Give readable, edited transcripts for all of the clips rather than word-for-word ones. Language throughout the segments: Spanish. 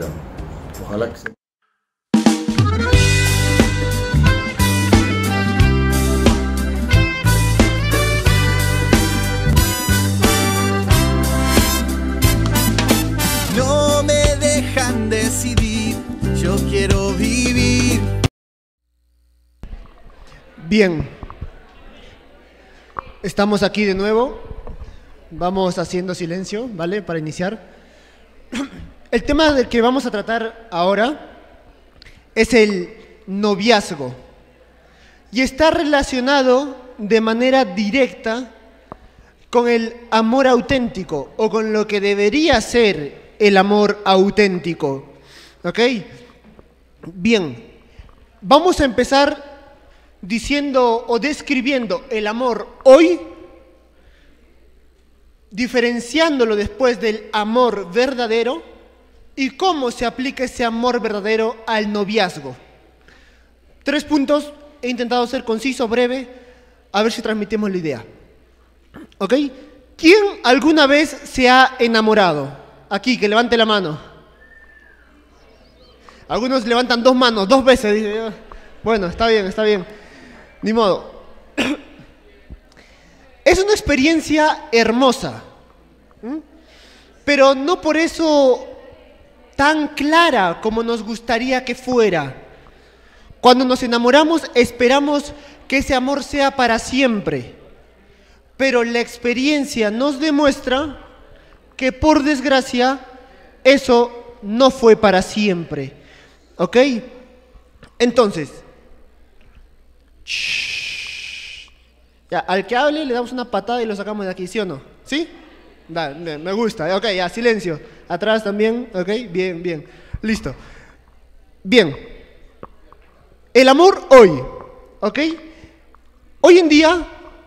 Ya. Ojalá que sea. No me dejan decidir, yo quiero vivir. Bien, estamos aquí de nuevo. Vamos haciendo silencio, ¿vale? Para iniciar. El tema del que vamos a tratar ahora es el noviazgo y está relacionado de manera directa con el amor auténtico o con lo que debería ser el amor auténtico. ¿Ok? Bien, vamos a empezar diciendo o describiendo el amor hoy, diferenciándolo después del amor verdadero y cómo se aplica ese amor verdadero al noviazgo. 3 puntos, he intentado ser conciso, breve, a ver si transmitimos la idea. ¿Ok? ¿Quién alguna vez se ha enamorado? Aquí, que levante la mano. Algunos levantan 2 manos, 2 veces. Dice, bueno, está bien, está bien. Ni modo. Es una experiencia hermosa, pero no por eso tan clara como nos gustaría que fuera. Cuando nos enamoramos esperamos que ese amor sea para siempre, pero la experiencia nos demuestra que por desgracia eso no fue para siempre. ¿Ok? Entonces, ya, al que hable le damos una patada y lo sacamos de aquí, ¿sí o no? ¿Sí? Dale, me gusta. Ok, ya, silencio. Atrás también, ok, bien, bien. Listo. Bien. El amor hoy, ¿ok? Hoy en día,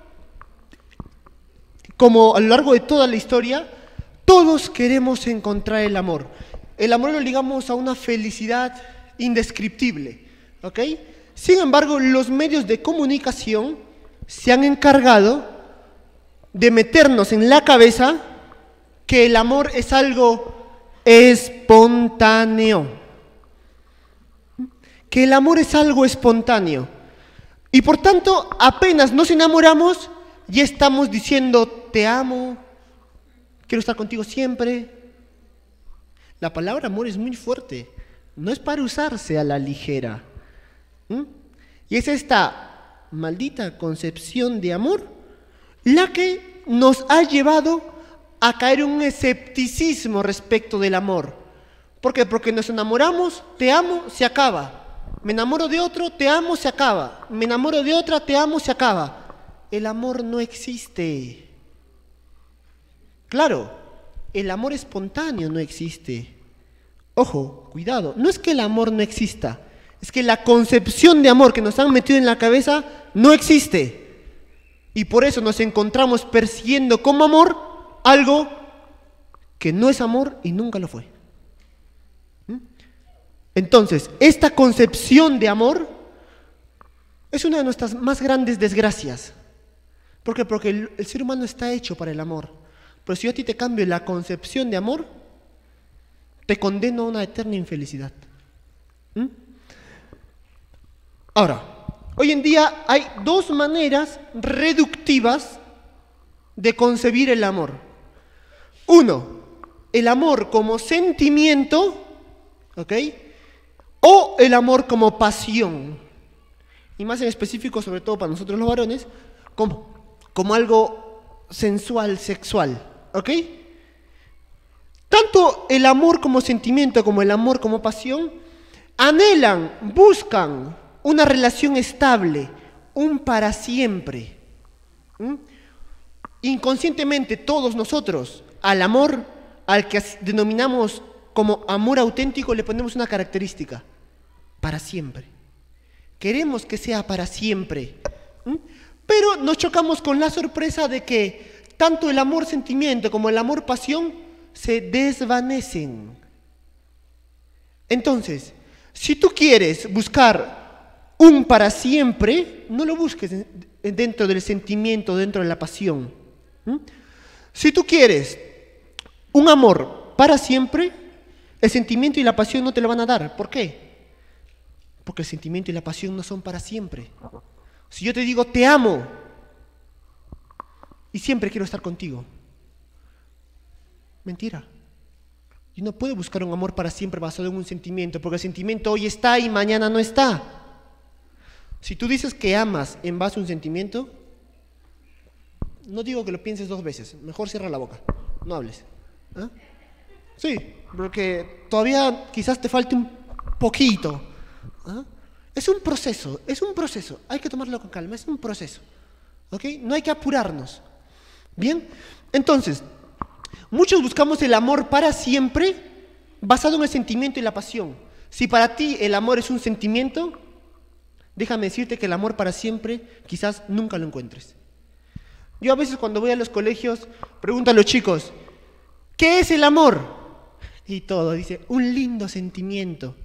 como a lo largo de toda la historia, todos queremos encontrar el amor. El amor lo ligamos a una felicidad indescriptible, ¿ok? Sin embargo, los medios de comunicación se han encargado de meternos en la cabeza que el amor es algo espontáneo. Que el amor es algo espontáneo. Y por tanto, apenas nos enamoramos, ya estamos diciendo, te amo, quiero estar contigo siempre. La palabra amor es muy fuerte, no es para usarse a la ligera. Y es esta maldita concepción de amor la que nos ha llevado a caer en un escepticismo respecto del amor. ¿Por qué? Porque nos enamoramos, te amo, se acaba. Me enamoro de otro, te amo, se acaba. Me enamoro de otra, te amo, se acaba. El amor no existe. Claro, el amor espontáneo no existe. Ojo, cuidado, no es que el amor no exista, es que la concepción de amor que nos han metido en la cabeza no existe. Y por eso nos encontramos persiguiendo como amor algo que no es amor y nunca lo fue. Entonces, esta concepción de amor es una de nuestras más grandes desgracias. ¿Por qué? Porque el ser humano está hecho para el amor. Pero si yo a ti te cambio la concepción de amor, te condeno a una eterna infelicidad. Ahora, hoy en día hay 2 maneras reductivas de concebir el amor. 1, el amor como sentimiento, ¿ok? O el amor como pasión. Y más en específico, sobre todo para nosotros los varones, como algo sensual, sexual, ¿ok? Tanto el amor como sentimiento como el amor como pasión anhelan, buscan una relación estable, un para siempre. Inconscientemente todos nosotros al amor, al que denominamos como amor auténtico, le ponemos una característica: para siempre. Queremos que sea para siempre. Pero nos chocamos con la sorpresa de que tanto el amor sentimiento como el amor pasión se desvanecen. Entonces, si tú quieres buscar un para siempre, no lo busques dentro del sentimiento, dentro de la pasión. Si tú quieres un amor para siempre, el sentimiento y la pasión no te lo van a dar. ¿Por qué? Porque el sentimiento y la pasión no son para siempre. Si yo te digo, te amo, y siempre quiero estar contigo, mentira. Y no puedo buscar un amor para siempre basado en un sentimiento, porque el sentimiento hoy está y mañana no está. Si tú dices que amas en base a un sentimiento, no digo que lo pienses 2 veces, mejor cierra la boca, no hables. ¿Ah? Sí, porque todavía quizás te falte un poquito. ¿Ah? Es un proceso, hay que tomarlo con calma, es un proceso. ¿Ok? No hay que apurarnos. Bien, entonces, muchos buscamos el amor para siempre basado en el sentimiento y la pasión. Si para ti el amor es un sentimiento, déjame decirte que el amor para siempre quizás nunca lo encuentres. Yo a veces cuando voy a los colegios pregunto a los chicos, ¿qué es el amor? Y todo, dice, un lindo sentimiento.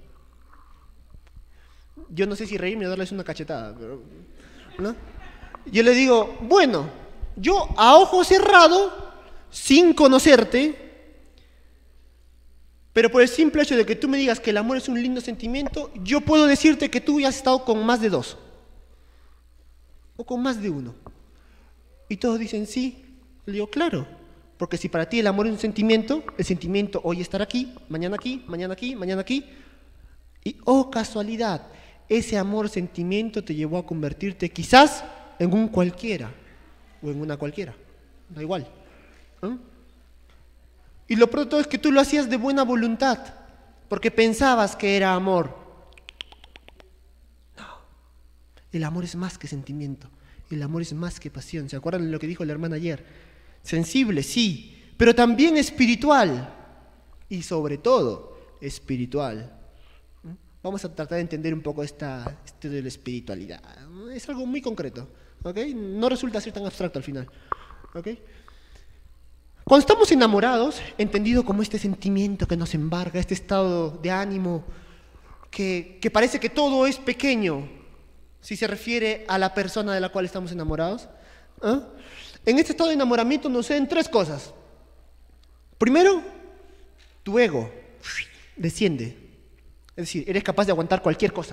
Yo no sé si reírme o darles una cachetada, pero, ¿no? Yo le digo, bueno, yo a ojo cerrado, sin conocerte, pero por el simple hecho de que tú me digas que el amor es un lindo sentimiento, yo puedo decirte que tú ya has estado con más de 2, o con más de 1. Y todos dicen sí. Le digo, claro, porque si para ti el amor es un sentimiento, el sentimiento hoy estará aquí, mañana aquí, mañana aquí, mañana aquí, y oh casualidad, ese amor sentimiento te llevó a convertirte quizás en un cualquiera, o en una cualquiera, da igual. ¿Eh? Y lo pronto es que tú lo hacías de buena voluntad, porque pensabas que era amor. No, el amor es más que sentimiento, el amor es más que pasión. ¿Se acuerdan de lo que dijo la hermana ayer? Sensible, sí, pero también espiritual, y sobre todo espiritual. Vamos a tratar de entender un poco esto de la espiritualidad. Es algo muy concreto, ¿ok? No resulta ser tan abstracto al final, ¿ok? Cuando estamos enamorados, entendido como este sentimiento que nos embarga, este estado de ánimo, que parece que todo es pequeño, si se refiere a la persona de la cual estamos enamorados. ¿Eh? En este estado de enamoramiento nos suceden 3 cosas. Primero, tu ego desciende. Es decir, eres capaz de aguantar cualquier cosa.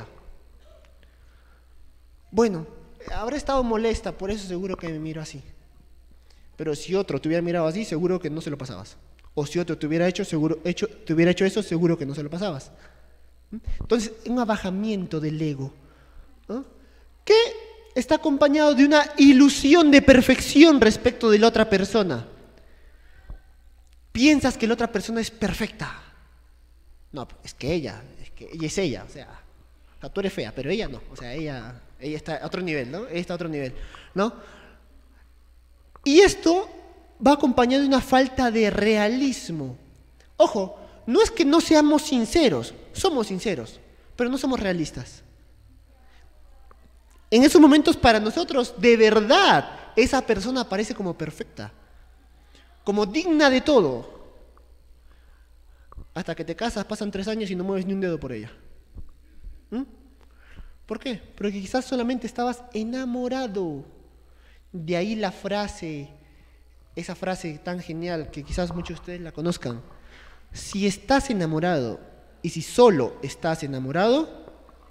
Bueno, habré estado molesta, por eso seguro que me miro así. Pero si otro te hubiera mirado así, seguro que no se lo pasabas. O si otro te hubiera hecho eso, seguro que no se lo pasabas. Entonces, un abajamiento del ego, ¿no? Que está acompañado de una ilusión de perfección respecto de la otra persona. Piensas que la otra persona es perfecta. No, es que ella es ella, o sea, tú eres fea, pero ella no, o sea, ella está a otro nivel, ¿no? Ella está a otro nivel, ¿no? Y esto va acompañado de una falta de realismo. Ojo, no es que no seamos sinceros, somos sinceros, pero no somos realistas. En esos momentos para nosotros, de verdad, esa persona aparece como perfecta, como digna de todo. Hasta que te casas, pasan 3 años y no mueves ni un dedo por ella. ¿Por qué? Porque quizás solamente estabas enamorado. De ahí la frase, esa frase tan genial que quizás muchos de ustedes la conozcan. Si estás enamorado y si solo estás enamorado,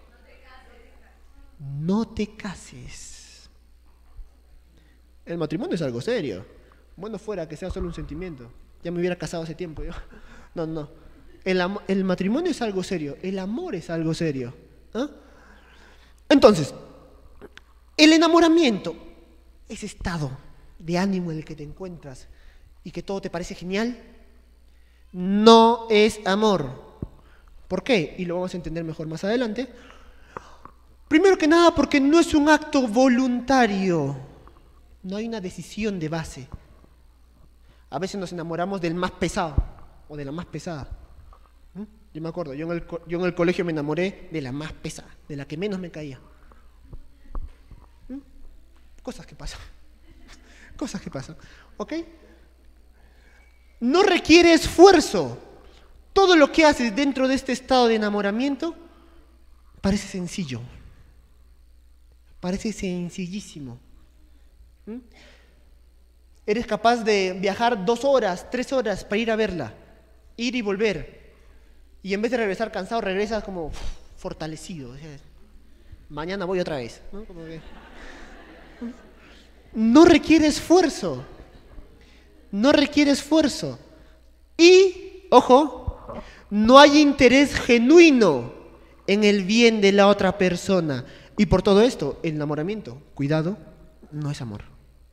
no te cases. El matrimonio es algo serio. Bueno fuera que sea solo un sentimiento. Ya me hubiera casado hace tiempo yo. No. El matrimonio es algo serio. El amor es algo serio. ¿Ah? Entonces, el enamoramiento, ese estado de ánimo en el que te encuentras y que todo te parece genial, no es amor. ¿Por qué? Y lo vamos a entender mejor más adelante. Primero que nada, porque no es un acto voluntario. No hay una decisión de base. A veces nos enamoramos del más pesado o de la más pesada. Yo me acuerdo, yo en el colegio me enamoré de la más pesada, de la que menos me caía. Cosas que pasan. Cosas que pasan. ¿Ok? No requiere esfuerzo. Todo lo que haces dentro de este estado de enamoramiento parece sencillo. Parece sencillísimo. Eres capaz de viajar 2 horas, 3 horas para ir a verla, ir y volver. Y en vez de regresar cansado, regresas como fortalecido. O sea, mañana voy otra vez, ¿no? Como que... No requiere esfuerzo. No requiere esfuerzo. Y, ojo, no hay interés genuino en el bien de la otra persona. Y por todo esto, el enamoramiento, cuidado, no es amor.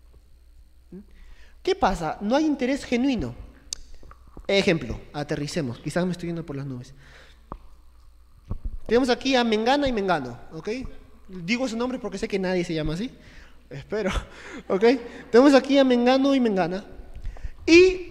¿Qué pasa? No hay interés genuino. Ejemplo, aterricemos, quizás me estoy yendo por las nubes. Tenemos aquí a Mengana y Mengano, ¿ok? Digo su nombre porque sé que nadie se llama así. Espero, ¿ok? Tenemos aquí a Mengano y Mengana. Y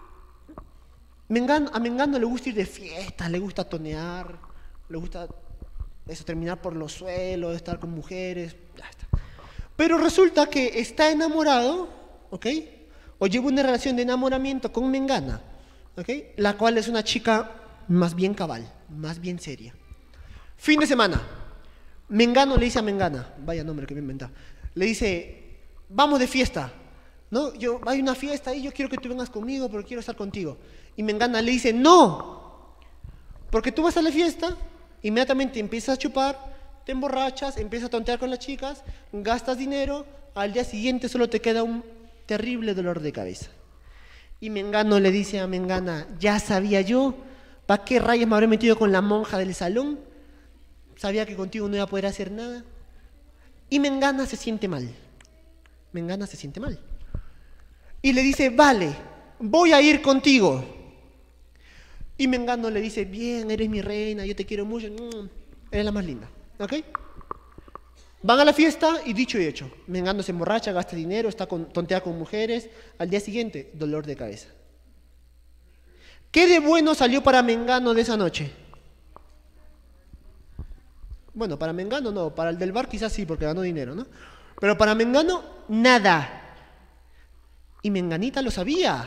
a Mengano le gusta ir de fiesta, le gusta tonear, le gusta eso, terminar por los suelos, estar con mujeres, ya está. Pero resulta que está enamorado, ¿ok? O lleva una relación de enamoramiento con Mengana, ¿ok? La cual es una chica más bien cabal, más bien seria. Fin de semana, Mengano le dice a Mengana, vaya nombre que me he inventado, le dice, vamos de fiesta, ¿no? Hay una fiesta ahí, yo quiero que tú vengas conmigo, pero quiero estar contigo. Y Mengana le dice, no, porque tú vas a la fiesta, inmediatamente empiezas a chupar, te emborrachas, empiezas a tontear con las chicas, gastas dinero, al día siguiente solo te queda un terrible dolor de cabeza. Y Mengano le dice a Mengana, ya sabía yo, ¿para qué rayos me habré metido con la monja del salón? Sabía que contigo no iba a poder hacer nada. Y Mengana se siente mal. Mengana se siente mal. Y le dice, vale, voy a ir contigo. Y Mengano le dice, bien, eres mi reina, yo te quiero mucho, eres la más linda, ¿ok? Van a la fiesta y dicho y hecho. Mengano se emborracha, gasta dinero, tontea con mujeres. Al día siguiente, dolor de cabeza. ¿Qué de bueno salió para Mengano de esa noche? Bueno, para Mengano no, para el del bar quizás sí, porque ganó dinero, ¿no? Pero para Mengano, nada. Y Menganita lo sabía.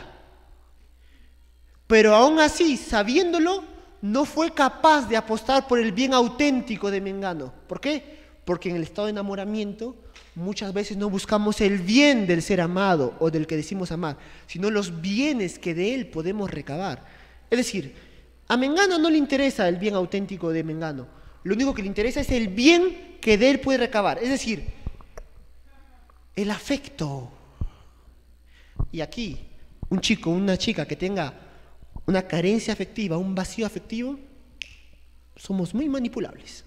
Pero aún así, sabiéndolo, no fue capaz de apostar por el bien auténtico de Mengano. ¿Por qué? Porque en el estado de enamoramiento muchas veces no buscamos el bien del ser amado o del que decimos amar, sino los bienes que de él podemos recabar. Es decir, a Mengano no le interesa el bien auténtico de Mengano. Lo único que le interesa es el bien que de él puede recabar. Es decir, el afecto. Y aquí, un chico, una chica que tenga una carencia afectiva, un vacío afectivo, somos muy manipulables.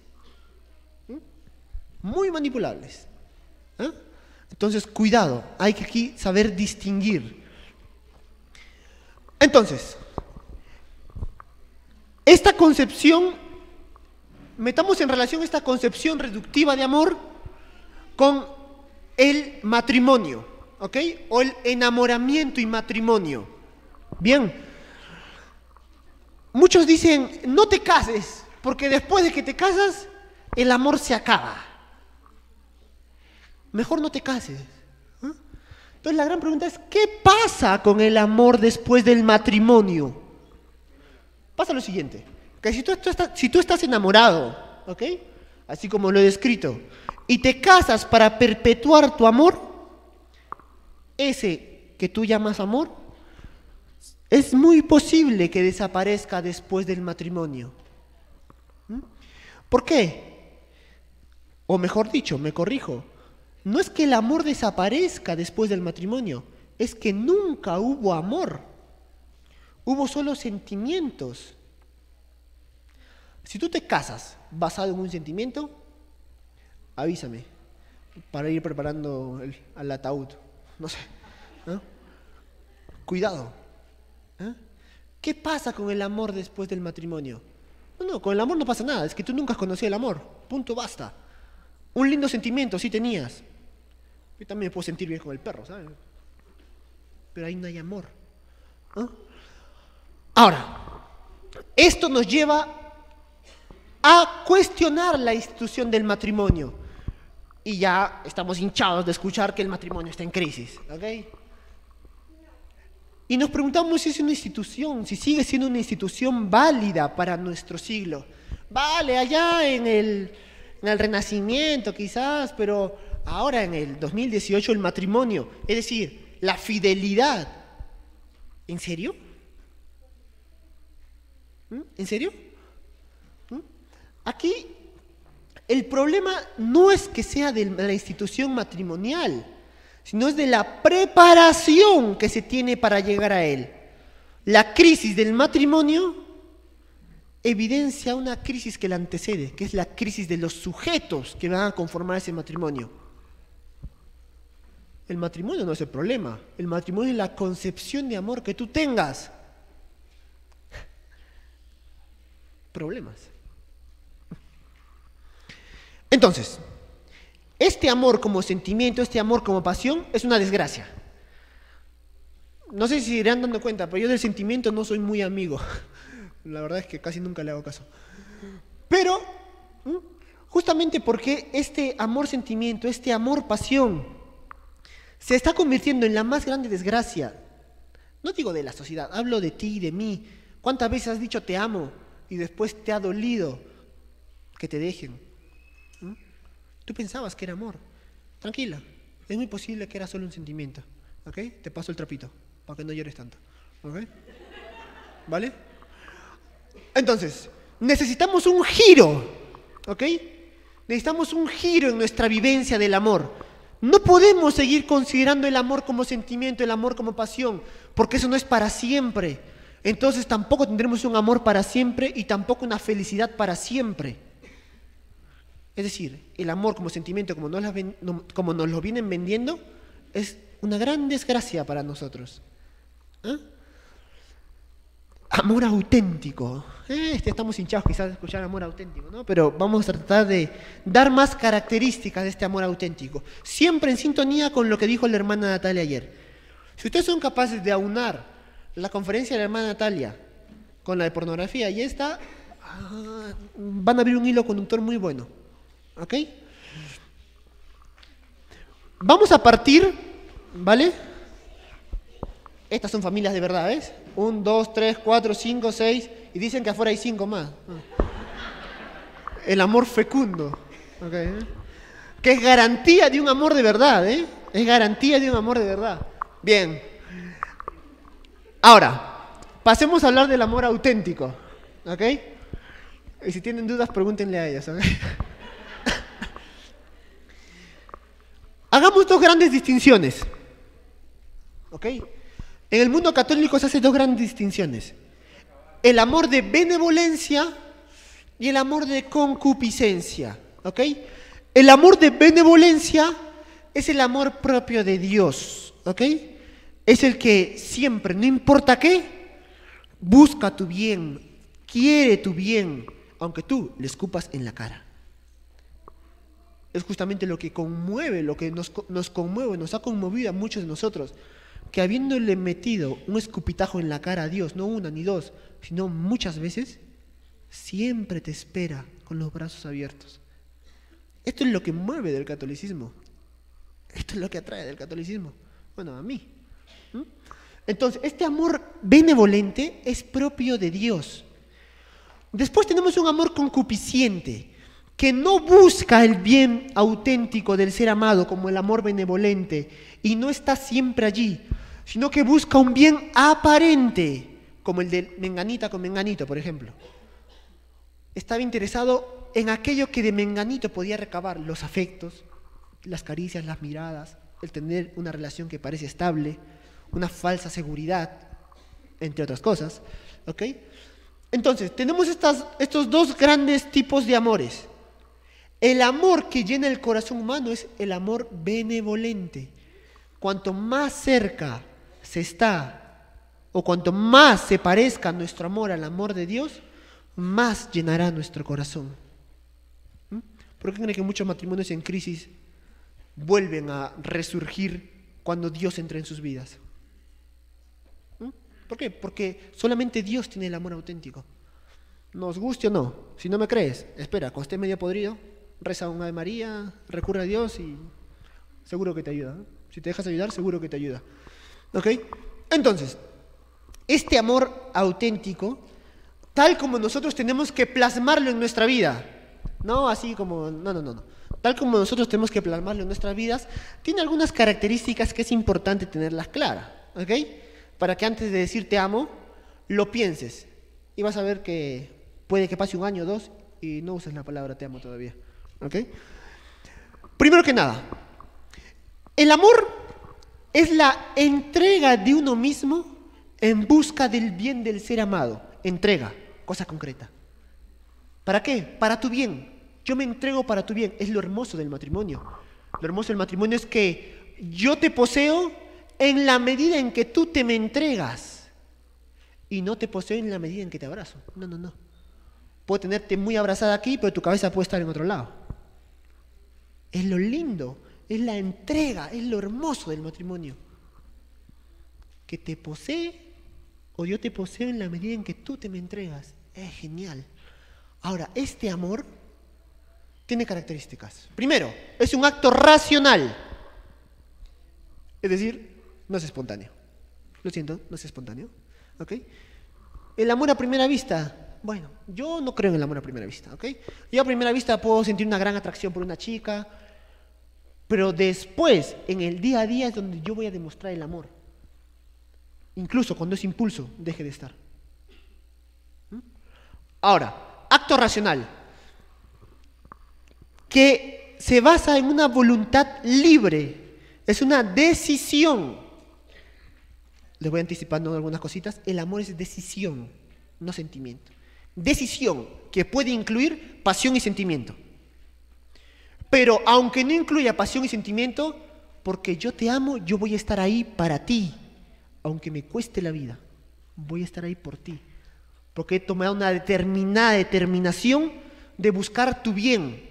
Muy manipulables. ¿Eh? Entonces, cuidado, hay que aquí saber distinguir. Entonces, esta concepción, metamos en relación esta concepción reductiva de amor con el matrimonio, ¿ok? O el enamoramiento y matrimonio. Bien. Muchos dicen, no te cases, porque después de que te casas, el amor se acaba. Mejor no te cases. ¿Eh? Entonces la gran pregunta es, ¿qué pasa con el amor después del matrimonio? Pasa lo siguiente, que si tú estás enamorado, ¿ok? Así como lo he descrito, y te casas para perpetuar tu amor, ese que tú llamas amor, es muy posible que desaparezca después del matrimonio. ¿Por qué? O mejor dicho, me corrijo, no es que el amor desaparezca después del matrimonio, es que nunca hubo amor, hubo solo sentimientos. Si tú te casas basado en un sentimiento, avísame para ir preparando al ataúd, no sé, ¿no? Cuidado. ¿Eh? ¿Qué pasa con el amor después del matrimonio? No, con el amor no pasa nada, es que tú nunca has conocido el amor, punto, basta. Un lindo sentimiento sí tenías. Yo también me puedo sentir bien con el perro, ¿sabes? Pero ahí no hay amor. ¿Eh? Ahora, esto nos lleva a cuestionar la institución del matrimonio. Y ya estamos hinchados de escuchar que el matrimonio está en crisis, ¿ok? Y nos preguntamos si es una institución, si sigue siendo una institución válida para nuestro siglo. Vale, allá en el Renacimiento quizás, pero ahora en el 2018 el matrimonio, es decir, la fidelidad. ¿En serio? ¿En serio? Aquí el problema no es que sea de la institución matrimonial, sino es de la preparación que se tiene para llegar a él. La crisis del matrimonio evidencia una crisis que la antecede, que es la crisis de los sujetos que van a conformar ese matrimonio. El matrimonio no es el problema, el matrimonio es la concepción de amor que tú tengas. Problemas. Entonces, este amor como sentimiento, este amor como pasión, es una desgracia. No sé si se irán dando cuenta, pero yo del sentimiento no soy muy amigo. La verdad es que casi nunca le hago caso. Pero, justamente porque este amor-sentimiento, este amor-pasión, se está convirtiendo en la más grande desgracia. No digo de la sociedad, hablo de ti y de mí. ¿Cuántas veces has dicho te amo y después te ha dolido que te dejen? Tú pensabas que era amor. Tranquila, es muy posible que era solo un sentimiento. ¿Ok? Te paso el trapito, para que no llores tanto. ¿Ok? ¿Vale? Entonces, necesitamos un giro. ¿Ok? Necesitamos un giro en nuestra vivencia del amor. No podemos seguir considerando el amor como sentimiento, el amor como pasión, porque eso no es para siempre. Entonces tampoco tendremos un amor para siempre y tampoco una felicidad para siempre. Es decir, el amor como sentimiento, como nos lo vienen vendiendo, es una gran desgracia para nosotros. ¿Ah? Amor auténtico. Estamos hinchados quizás de escuchar amor auténtico, ¿no? Pero vamos a tratar de dar más características de este amor auténtico. Siempre en sintonía con lo que dijo la hermana Natalia ayer. Si ustedes son capaces de aunar la conferencia de la hermana Natalia con la de pornografía y esta, van a abrir un hilo conductor muy bueno. ¿Ok? Vamos a partir, ¿vale? Estas son familias de verdad, ¿ves? 1, 2, 3, 4, 5, 6 y dicen que afuera hay 5 más. El amor fecundo, ¿okay? Que es garantía de un amor de verdad, ¿eh? Es garantía de un amor de verdad. Bien. Ahora, pasemos a hablar del amor auténtico, ¿ok? Y si tienen dudas, pregúntenle a ellas, ¿ok? Hagamos dos grandes distinciones, ¿ok? En el mundo católico se hacen dos grandes distinciones. El amor de benevolencia y el amor de concupiscencia, ¿ok? El amor de benevolencia es el amor propio de Dios, ¿ok? Es el que siempre, no importa qué, busca tu bien, quiere tu bien, aunque tú le escupas en la cara. Es justamente lo que conmueve, lo que nos conmueve, nos ha conmovido a muchos de nosotros, que habiéndole metido un escupitajo en la cara a Dios, no una ni dos, sino muchas veces, siempre te espera con los brazos abiertos. Esto es lo que mueve del catolicismo. Esto es lo que atrae del catolicismo. Bueno, a mí. Entonces, este amor benevolente es propio de Dios. Después tenemos un amor concupisciente, que no busca el bien auténtico del ser amado como el amor benevolente y no está siempre allí, sino que busca un bien aparente, como el de menganita con menganito, por ejemplo. Estaba interesado en aquello que de menganito podía recabar, los afectos, las caricias, las miradas, el tener una relación que parece estable, una falsa seguridad, entre otras cosas, ¿ok? Entonces, tenemos estos dos grandes tipos de amores. El amor que llena el corazón humano es el amor benevolente. Cuanto más cerca se está, o cuanto más se parezca nuestro amor al amor de Dios, más llenará nuestro corazón. ¿Por qué creen que muchos matrimonios en crisis vuelven a resurgir cuando Dios entra en sus vidas? ¿Por qué? Porque solamente Dios tiene el amor auténtico. Nos guste o no, si no me crees, espera, cuando estés medio podrido, reza un Ave María, recurre a Dios y seguro que te ayuda. Si te dejas ayudar, seguro que te ayuda. ¿Ok? Entonces, este amor auténtico, tal como nosotros tenemos que plasmarlo en nuestra vida, no así como, no. Tal como nosotros tenemos que plasmarlo en nuestras vidas, tiene algunas características que es importante tenerlas claras, ¿ok? Para que antes de decir te amo, lo pienses. Y vas a ver que puede que pase un año o dos y no uses la palabra te amo todavía. ¿Ok? Primero que nada, el amor es la entrega de uno mismo en busca del bien del ser amado. Entrega, cosa concreta. ¿Para qué? Para tu bien. Yo me entrego para tu bien. Es lo hermoso del matrimonio. Lo hermoso del matrimonio es que yo te poseo en la medida en que tú te me entregas. Y no te poseo en la medida en que te abrazo. No, no, no. Puedo tenerte muy abrazada aquí, pero tu cabeza puede estar en otro lado. Es lo lindo, es la entrega, es lo hermoso del matrimonio. Que te posee o yo te poseo en la medida en que tú te me entregas. Es genial. Ahora, este amor tiene características. Primero, es un acto racional. Es decir, no es espontáneo. Lo siento, no es espontáneo. ¿Ok? El amor a primera vista. Bueno, yo no creo en el amor a primera vista. ¿Ok? Yo a primera vista puedo sentir una gran atracción por una chica, pero después, en el día a día, es donde yo voy a demostrar el amor. Incluso cuando ese impulso deje de estar. Ahora, acto racional, que se basa en una voluntad libre, es una decisión. Les voy anticipando algunas cositas. El amor es decisión, no sentimiento. Decisión que puede incluir pasión y sentimiento. Pero aunque no incluya pasión y sentimiento, porque yo te amo, yo voy a estar ahí para ti. Aunque me cueste la vida, voy a estar ahí por ti. Porque he tomado una determinación de buscar tu bien.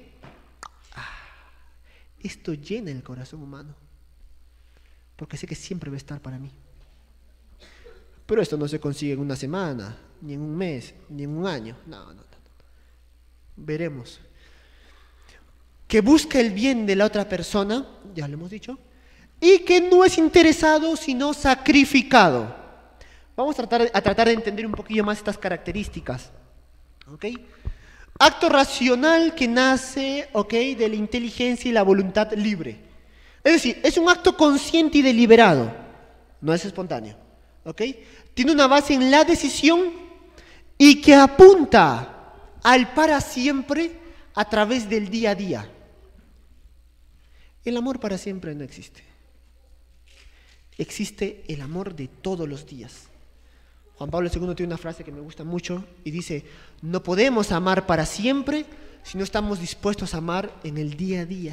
Esto llena el corazón humano. Porque sé que siempre va a estar para mí. Pero esto no se consigue en una semana, ni en un mes, ni en un año. No. Veremos. Que busca el bien de la otra persona, ya lo hemos dicho, y que no es interesado, sino sacrificado. Vamos a tratar de entender un poquillo más estas características. ¿Ok? Acto racional que nace, ¿ok?, de la inteligencia y la voluntad libre. Es decir, es un acto consciente y deliberado. No es espontáneo. ¿Ok? Tiene una base en la decisión y que apunta al para siempre a través del día a día. El amor para siempre no existe. Existe el amor de todos los días. Juan Pablo II tiene una frase que me gusta mucho y dice: no podemos amar para siempre si no estamos dispuestos a amar en el día a día.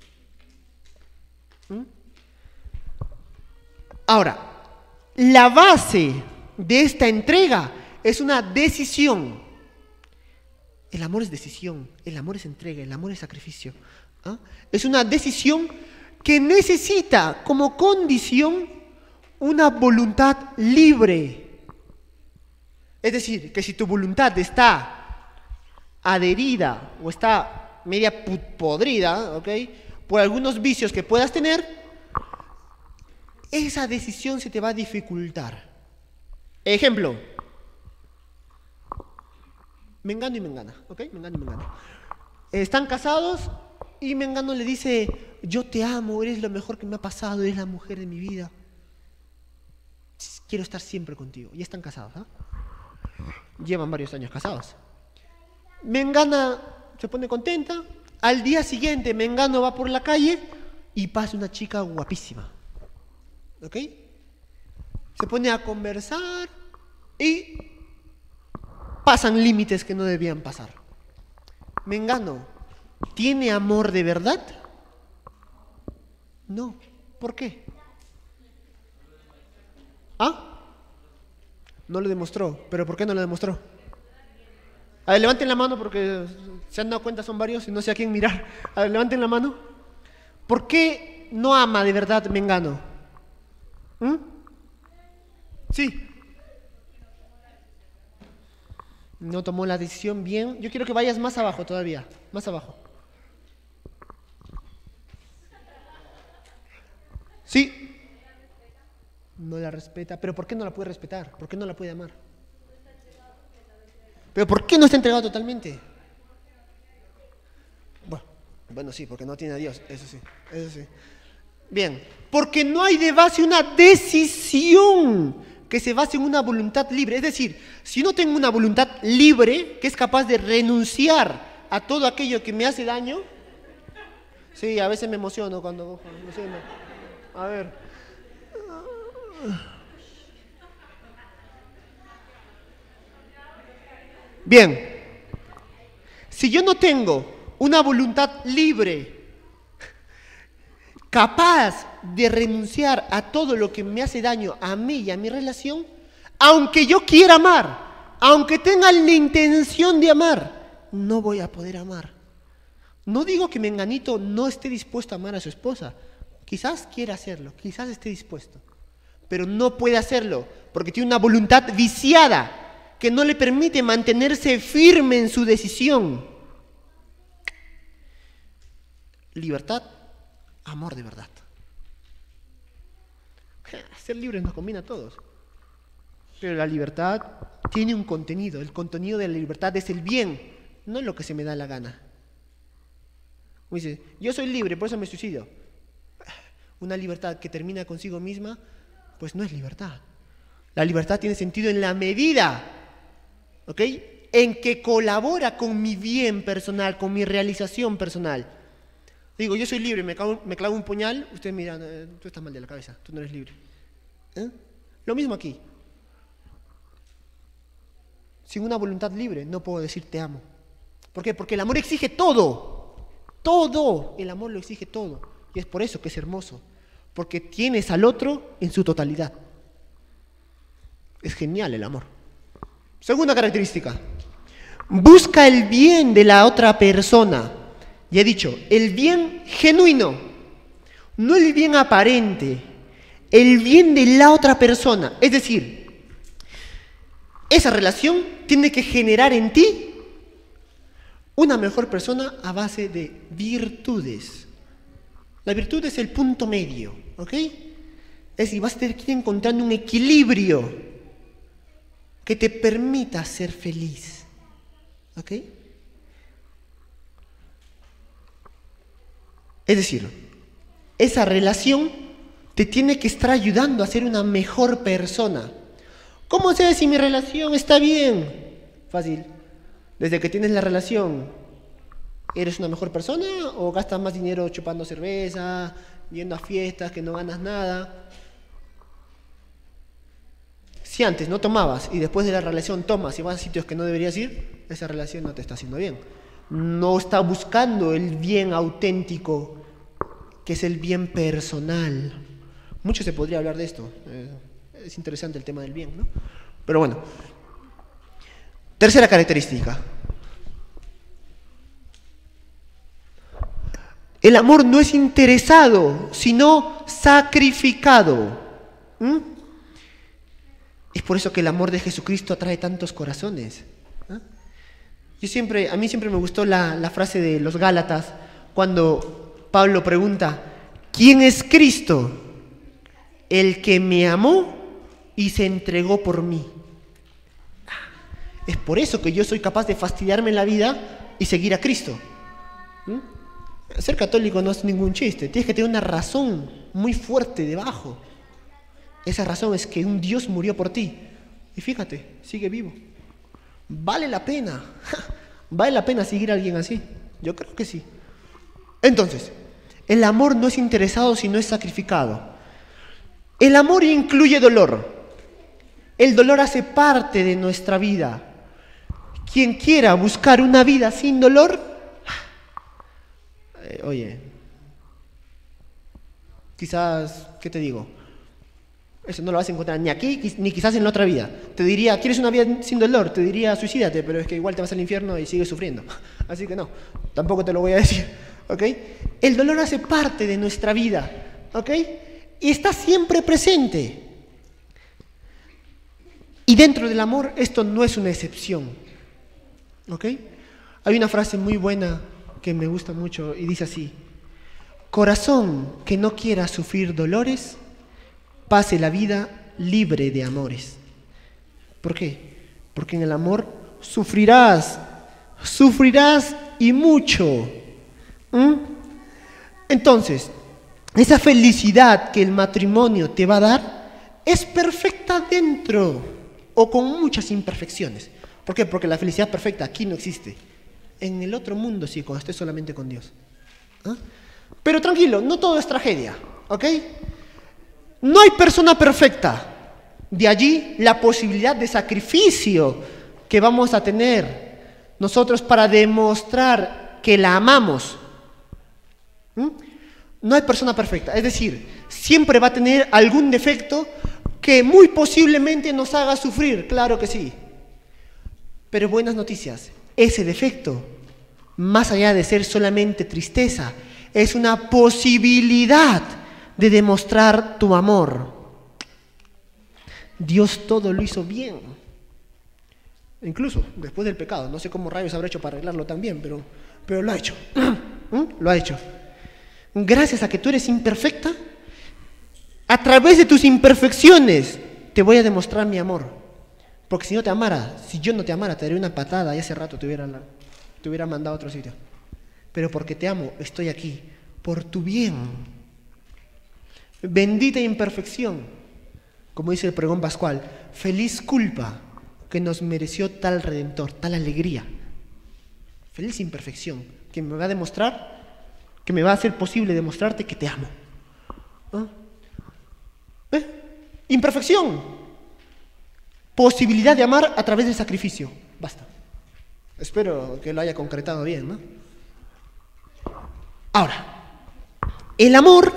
Ahora, la base de esta entrega es una decisión. El amor es decisión, el amor es entrega, el amor es sacrificio. Es una decisión que necesita como condición una voluntad libre. Es decir, que si tu voluntad está adherida o está media podrida, ¿ok?, por algunos vicios que puedas tener, esa decisión se te va a dificultar. Ejemplo, Mengano y Mengana, ¿ok? Mengano y Mengana. Están casados y Mengano le dice: yo te amo, eres lo mejor que me ha pasado, eres la mujer de mi vida. Quiero estar siempre contigo. Y están casados, ¿ah? Llevan varios años casados. Mengana se pone contenta. Al día siguiente, Mengano va por la calle y pasa una chica guapísima. ¿Ok? Se pone a conversar y pasan límites que no debían pasar. Mengano, ¿tiene amor de verdad? No. ¿Por qué? No lo demostró. ¿Pero por qué no lo demostró? A ver, levanten la mano porque se han dado cuenta, son varios y no sé a quién mirar. A ver, levanten la mano. ¿Por qué no ama de verdad Mengano? Sí. No tomó la decisión bien. Yo quiero que vayas más abajo todavía. Más abajo. Sí. No la respeta. ¿Pero por qué no la puede respetar? ¿Por qué no la puede amar? ¿Pero por qué no está entregado totalmente? Bueno, sí, porque no tiene a Dios. Eso sí, eso sí. Bien. Porque no hay de base una decisión que se base en una voluntad libre. Es decir, si no tengo una voluntad libre, que es capaz de renunciar a todo aquello que me hace daño. Sí, a veces me emociono cuando... No sé, a ver. Bien. Si yo no tengo una voluntad libre, capaz de renunciar a todo lo que me hace daño a mí y a mi relación, aunque yo quiera amar, aunque tenga la intención de amar, no voy a poder amar. No digo que menganito no esté dispuesto a amar a su esposa. Quizás quiera hacerlo, quizás esté dispuesto, pero no puede hacerlo porque tiene una voluntad viciada que no le permite mantenerse firme en su decisión. Libertad, amor de verdad. Ser libre nos combina a todos. Pero la libertad tiene un contenido. El contenido de la libertad es el bien, no lo que se me da la gana. Como dice, yo soy libre, por eso me suicido. Una libertad que termina consigo misma, pues no es libertad. La libertad tiene sentido en la medida, ¿ok?, en que colabora con mi bien personal, con mi realización personal. Digo, yo soy libre, me clavo un puñal, ustedes miran, tú estás mal de la cabeza, tú no eres libre. Lo mismo aquí. Sin una voluntad libre no puedo decir te amo. ¿Por qué? Porque el amor exige todo. Todo. El amor lo exige todo. Y es por eso que es hermoso. Porque tienes al otro en su totalidad. Es genial el amor. Segunda característica. Busca el bien de la otra persona. Ya he dicho, el bien genuino, no el bien aparente, el bien de la otra persona. Es decir, esa relación tiene que generar en ti una mejor persona a base de virtudes. La virtud es el punto medio, ¿ok? Es decir, vas a tener que ir encontrando un equilibrio que te permita ser feliz, ¿ok? Es decir, esa relación te tiene que estar ayudando a ser una mejor persona. ¿Cómo sé si mi relación está bien? Fácil. Desde que tienes la relación, ¿eres una mejor persona o gastas más dinero chupando cerveza, yendo a fiestas que no ganas nada? Si antes no tomabas y después de la relación tomas y vas a sitios que no deberías ir, esa relación no te está haciendo bien. No está buscando el bien auténtico, que es el bien personal. Mucho se podría hablar de esto. Es interesante el tema del bien, ¿no? Pero bueno. Tercera característica. El amor no es interesado, sino sacrificado. Es por eso que el amor de Jesucristo atrae tantos corazones. A mí siempre me gustó la frase de los Gálatas, cuando Pablo pregunta, ¿quién es Cristo? El que me amó y se entregó por mí. Es por eso que yo soy capaz de fastidiarme en la vida y seguir a Cristo. Ser católico no es ningún chiste, tienes que tener una razón muy fuerte debajo. Esa razón es que un Dios murió por ti. Y fíjate, sigue vivo. ¿Vale la pena? ¿Vale la pena seguir a alguien así? Yo creo que sí. Entonces, el amor no es interesado sino es sacrificado. El amor incluye dolor. El dolor hace parte de nuestra vida. Quien quiera buscar una vida sin dolor, quizás, ¿qué te digo? Eso no lo vas a encontrar ni aquí, ni quizás en la otra vida. Te diría, ¿quieres una vida sin dolor? Te diría, suicídate, pero es que igual te vas al infierno y sigues sufriendo. Así que no, tampoco te lo voy a decir, ¿ok? El dolor hace parte de nuestra vida, ¿ok? Y está siempre presente. Y dentro del amor, esto no es una excepción, ¿ok? Hay una frase muy buena que me gusta mucho y dice así: corazón que no quiera sufrir dolores, pase la vida libre de amores. ¿Por qué? Porque en el amor sufrirás y mucho. Entonces, esa felicidad que el matrimonio te va a dar es perfecta dentro o con muchas imperfecciones. ¿Por qué? Porque la felicidad perfecta aquí no existe. En el otro mundo sí, cuando estés solamente con Dios. ¿Ah? Pero tranquilo, no todo es tragedia, ¿ok? No hay persona perfecta. De allí la posibilidad de sacrificio que vamos a tener nosotros para demostrar que la amamos. No hay persona perfecta, es decir, siempre va a tener algún defecto que muy posiblemente nos haga sufrir, claro que sí. Pero buenas noticias, ese defecto, más allá de ser solamente tristeza, es una posibilidad de demostrar tu amor. Dios todo lo hizo bien. Incluso después del pecado. No sé cómo rayos habrá hecho para arreglarlo también, pero lo ha hecho. Lo ha hecho. Gracias a que tú eres imperfecta, a través de tus imperfecciones te voy a demostrar mi amor. Porque si no te amara, si yo no te amara, te daría una patada y hace rato te hubiera mandado a otro sitio. Pero porque te amo, estoy aquí, por tu bien. Bendita imperfección, como dice el pregón pascual, feliz culpa que nos mereció tal Redentor, tal alegría. Feliz imperfección, que me va a demostrar, que me va a hacer posible demostrarte que te amo. ¿Ah? Imperfección, posibilidad de amar a través del sacrificio. Basta. Espero que lo haya concretado bien, ¿no? Ahora, el amor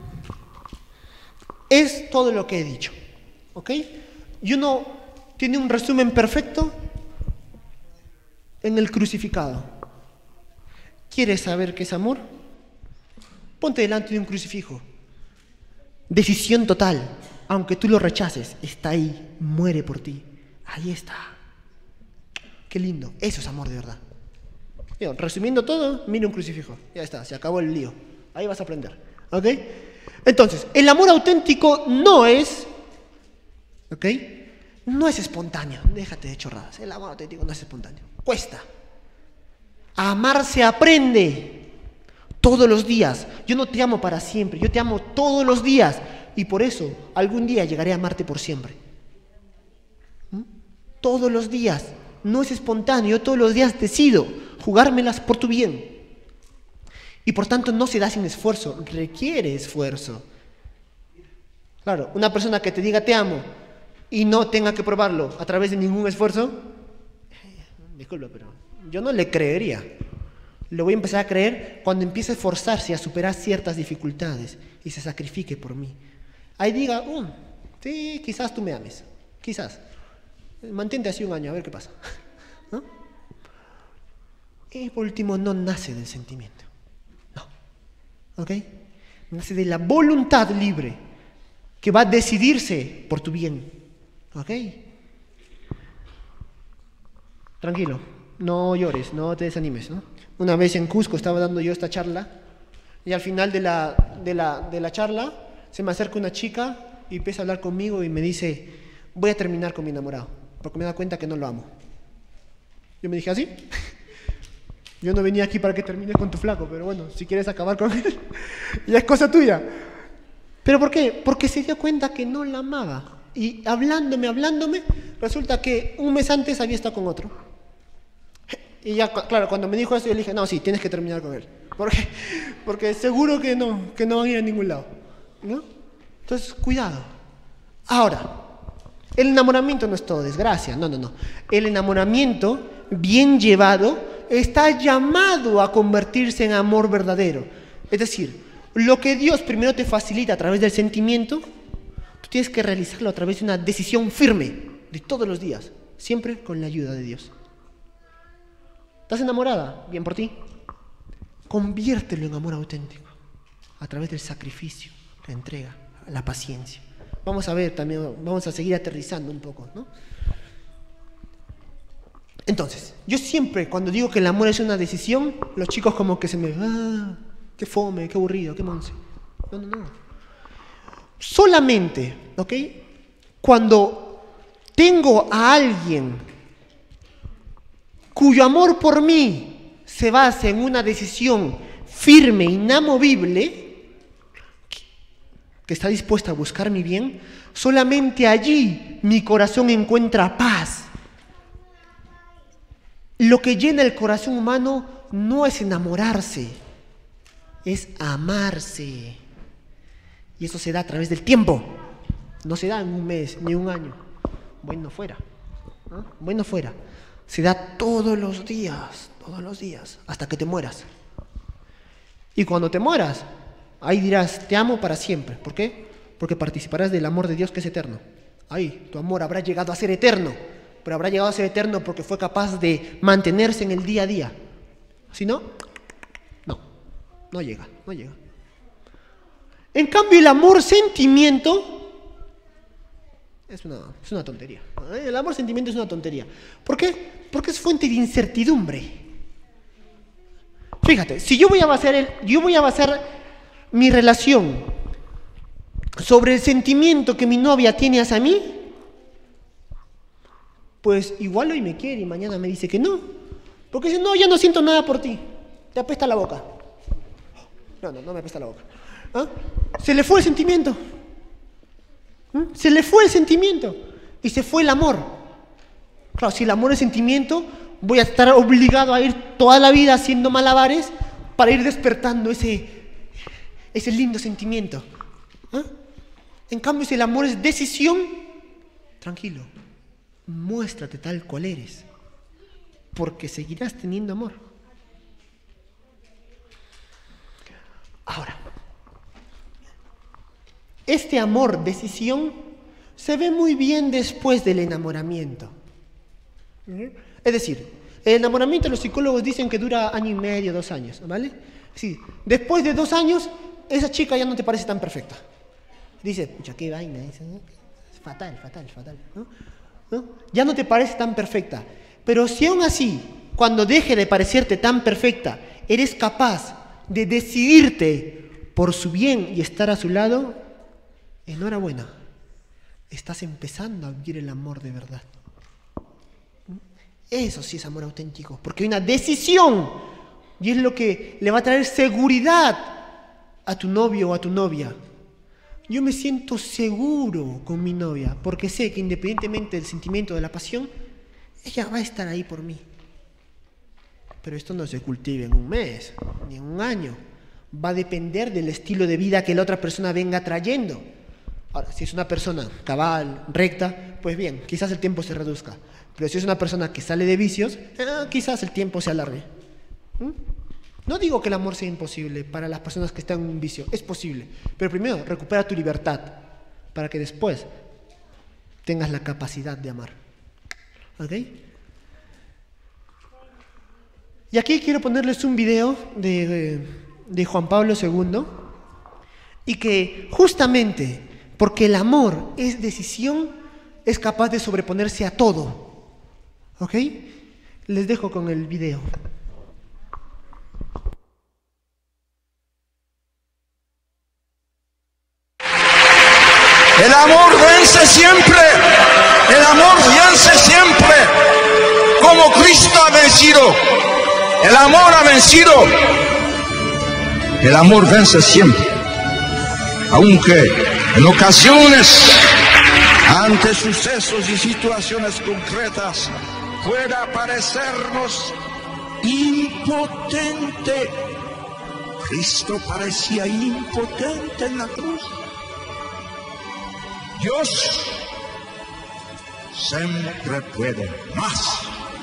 es todo lo que he dicho, ¿ok? Y uno tiene un resumen perfecto en el crucificado. ¿Quieres saber qué es amor? Ponte delante de un crucifijo. Decisión total. Aunque tú lo rechaces, está ahí, muere por ti. Ahí está. Qué lindo. Eso es amor de verdad. Bien, resumiendo todo, mira un crucifijo. Ya está, se acabó el lío. Ahí vas a aprender. ¿Ok? Entonces, el amor auténtico no es, ¿ok? No es espontáneo. Déjate de chorradas. El amor auténtico no es espontáneo. Cuesta. A amar se aprende todos los días. Yo no te amo para siempre. Yo te amo todos los días. Y por eso, algún día llegaré a amarte por siempre. Todos los días. No es espontáneo. Yo todos los días decido jugármelas por tu bien. Y por tanto no se da sin esfuerzo, requiere esfuerzo. Claro, una persona que te diga te amo y no tenga que probarlo a través de ningún esfuerzo, disculpa, pero yo no le creería. Le voy a empezar a creer cuando empiece a esforzarse a superar ciertas dificultades y se sacrifique por mí. Ahí diga, sí, quizás tú me ames, quizás. Mantente así un año, a ver qué pasa. ¿No? Y por último, no nace del sentimiento. ¿Ok? Nace de la voluntad libre que va a decidirse por tu bien. ¿Ok? Tranquilo, no llores, no te desanimes, ¿no? Una vez en Cusco estaba dando yo esta charla y al final de la charla se me acerca una chica y empieza a hablar conmigo y me dice, voy a terminar con mi enamorado porque me da cuenta que no lo amo. Yo me dije, ¿así? Yo no venía aquí para que termines con tu flaco, pero bueno, si quieres acabar con él, ya es cosa tuya. ¿Pero por qué? Porque se dio cuenta que no la amaba. Y hablándome, resulta que un mes antes había estado con otro. Y ya, claro, cuando me dijo eso, yo le dije, no, sí, tienes que terminar con él. Porque seguro que no van a ir a ningún lado. ¿No? Entonces, cuidado. Ahora, el enamoramiento no es todo desgracia, no. El enamoramiento, bien llevado, está llamado a convertirse en amor verdadero. Es decir, lo que Dios primero te facilita a través del sentimiento, tú tienes que realizarlo a través de una decisión firme de todos los días, siempre con la ayuda de Dios. ¿Estás enamorada? Bien por ti. Conviértelo en amor auténtico a través del sacrificio, la entrega, la paciencia. Vamos a ver también, vamos a seguir aterrizando un poco, ¿no? Entonces, yo siempre cuando digo que el amor es una decisión, los chicos como que se me... qué fome, qué aburrido, qué monse. No. Solamente, ¿ok? Cuando tengo a alguien cuyo amor por mí se basa en una decisión firme, inamovible, que está dispuesta a buscar mi bien, solamente allí mi corazón encuentra paz. Lo que llena el corazón humano no es enamorarse, es amarse. Y eso se da a través del tiempo. No se da en un mes ni un año. Bueno fuera. ¿No? Bueno fuera. Se da todos los días, hasta que te mueras. Y cuando te mueras, ahí dirás, te amo para siempre. ¿Por qué? Porque participarás del amor de Dios que es eterno. Ahí, tu amor habrá llegado a ser eterno. Pero habrá llegado a ser eterno porque fue capaz de mantenerse en el día a día. Si no, no llega. En cambio, el amor-sentimiento es una tontería. El amor-sentimiento es una tontería. ¿Por qué? Porque es fuente de incertidumbre. Fíjate, si yo voy a basar mi relación sobre el sentimiento que mi novia tiene hacia mí, pues igual hoy me quiere y mañana me dice que no. Porque dice, no, ya no siento nada por ti. Te apesta la boca. No me apesta la boca. ¿Ah? Se le fue el sentimiento. Se le fue el sentimiento. Y se fue el amor. Claro, si el amor es sentimiento, voy a estar obligado a ir toda la vida haciendo malabares para ir despertando ese lindo sentimiento. ¿Ah? En cambio, si el amor es decisión, tranquilo. Muéstrate tal cual eres, porque seguirás teniendo amor. Ahora, este amor, decisión, se ve muy bien después del enamoramiento. Es decir, el enamoramiento, los psicólogos dicen que dura 1 año y medio, 2 años, ¿vale? Sí, después de 2 años, esa chica ya no te parece tan perfecta. Dice, pucha, qué vaina, es fatal, ¿no? Ya no te parece tan perfecta. Pero si aún así, cuando deje de parecerte tan perfecta, eres capaz de decidirte por su bien y estar a su lado, enhorabuena. Estás empezando a vivir el amor de verdad. Eso sí es amor auténtico, porque hay una decisión y es lo que le va a traer seguridad a tu novio o a tu novia. Yo me siento seguro con mi novia, porque sé que independientemente del sentimiento, de la pasión, ella va a estar ahí por mí. Pero esto no se cultiva en un mes, ni en un año. Va a depender del estilo de vida que la otra persona venga trayendo. Ahora, si es una persona cabal, recta, pues bien, quizás el tiempo se reduzca. Pero si es una persona que sale de vicios, quizás el tiempo se alargue. No digo que el amor sea imposible para las personas que están en un vicio, es posible. Pero primero, recupera tu libertad para que después tengas la capacidad de amar. ¿Ok? Y aquí quiero ponerles un video de Juan Pablo II y que justamente porque el amor es decisión, es capaz de sobreponerse a todo. ¿Ok? Les dejo con el video. El amor vence siempre, el amor vence siempre, como Cristo ha vencido, el amor ha vencido, el amor vence siempre, aunque en ocasiones, ante sucesos y situaciones concretas, pueda parecernos impotente. Cristo parecía impotente en la cruz. Dios siempre puede más.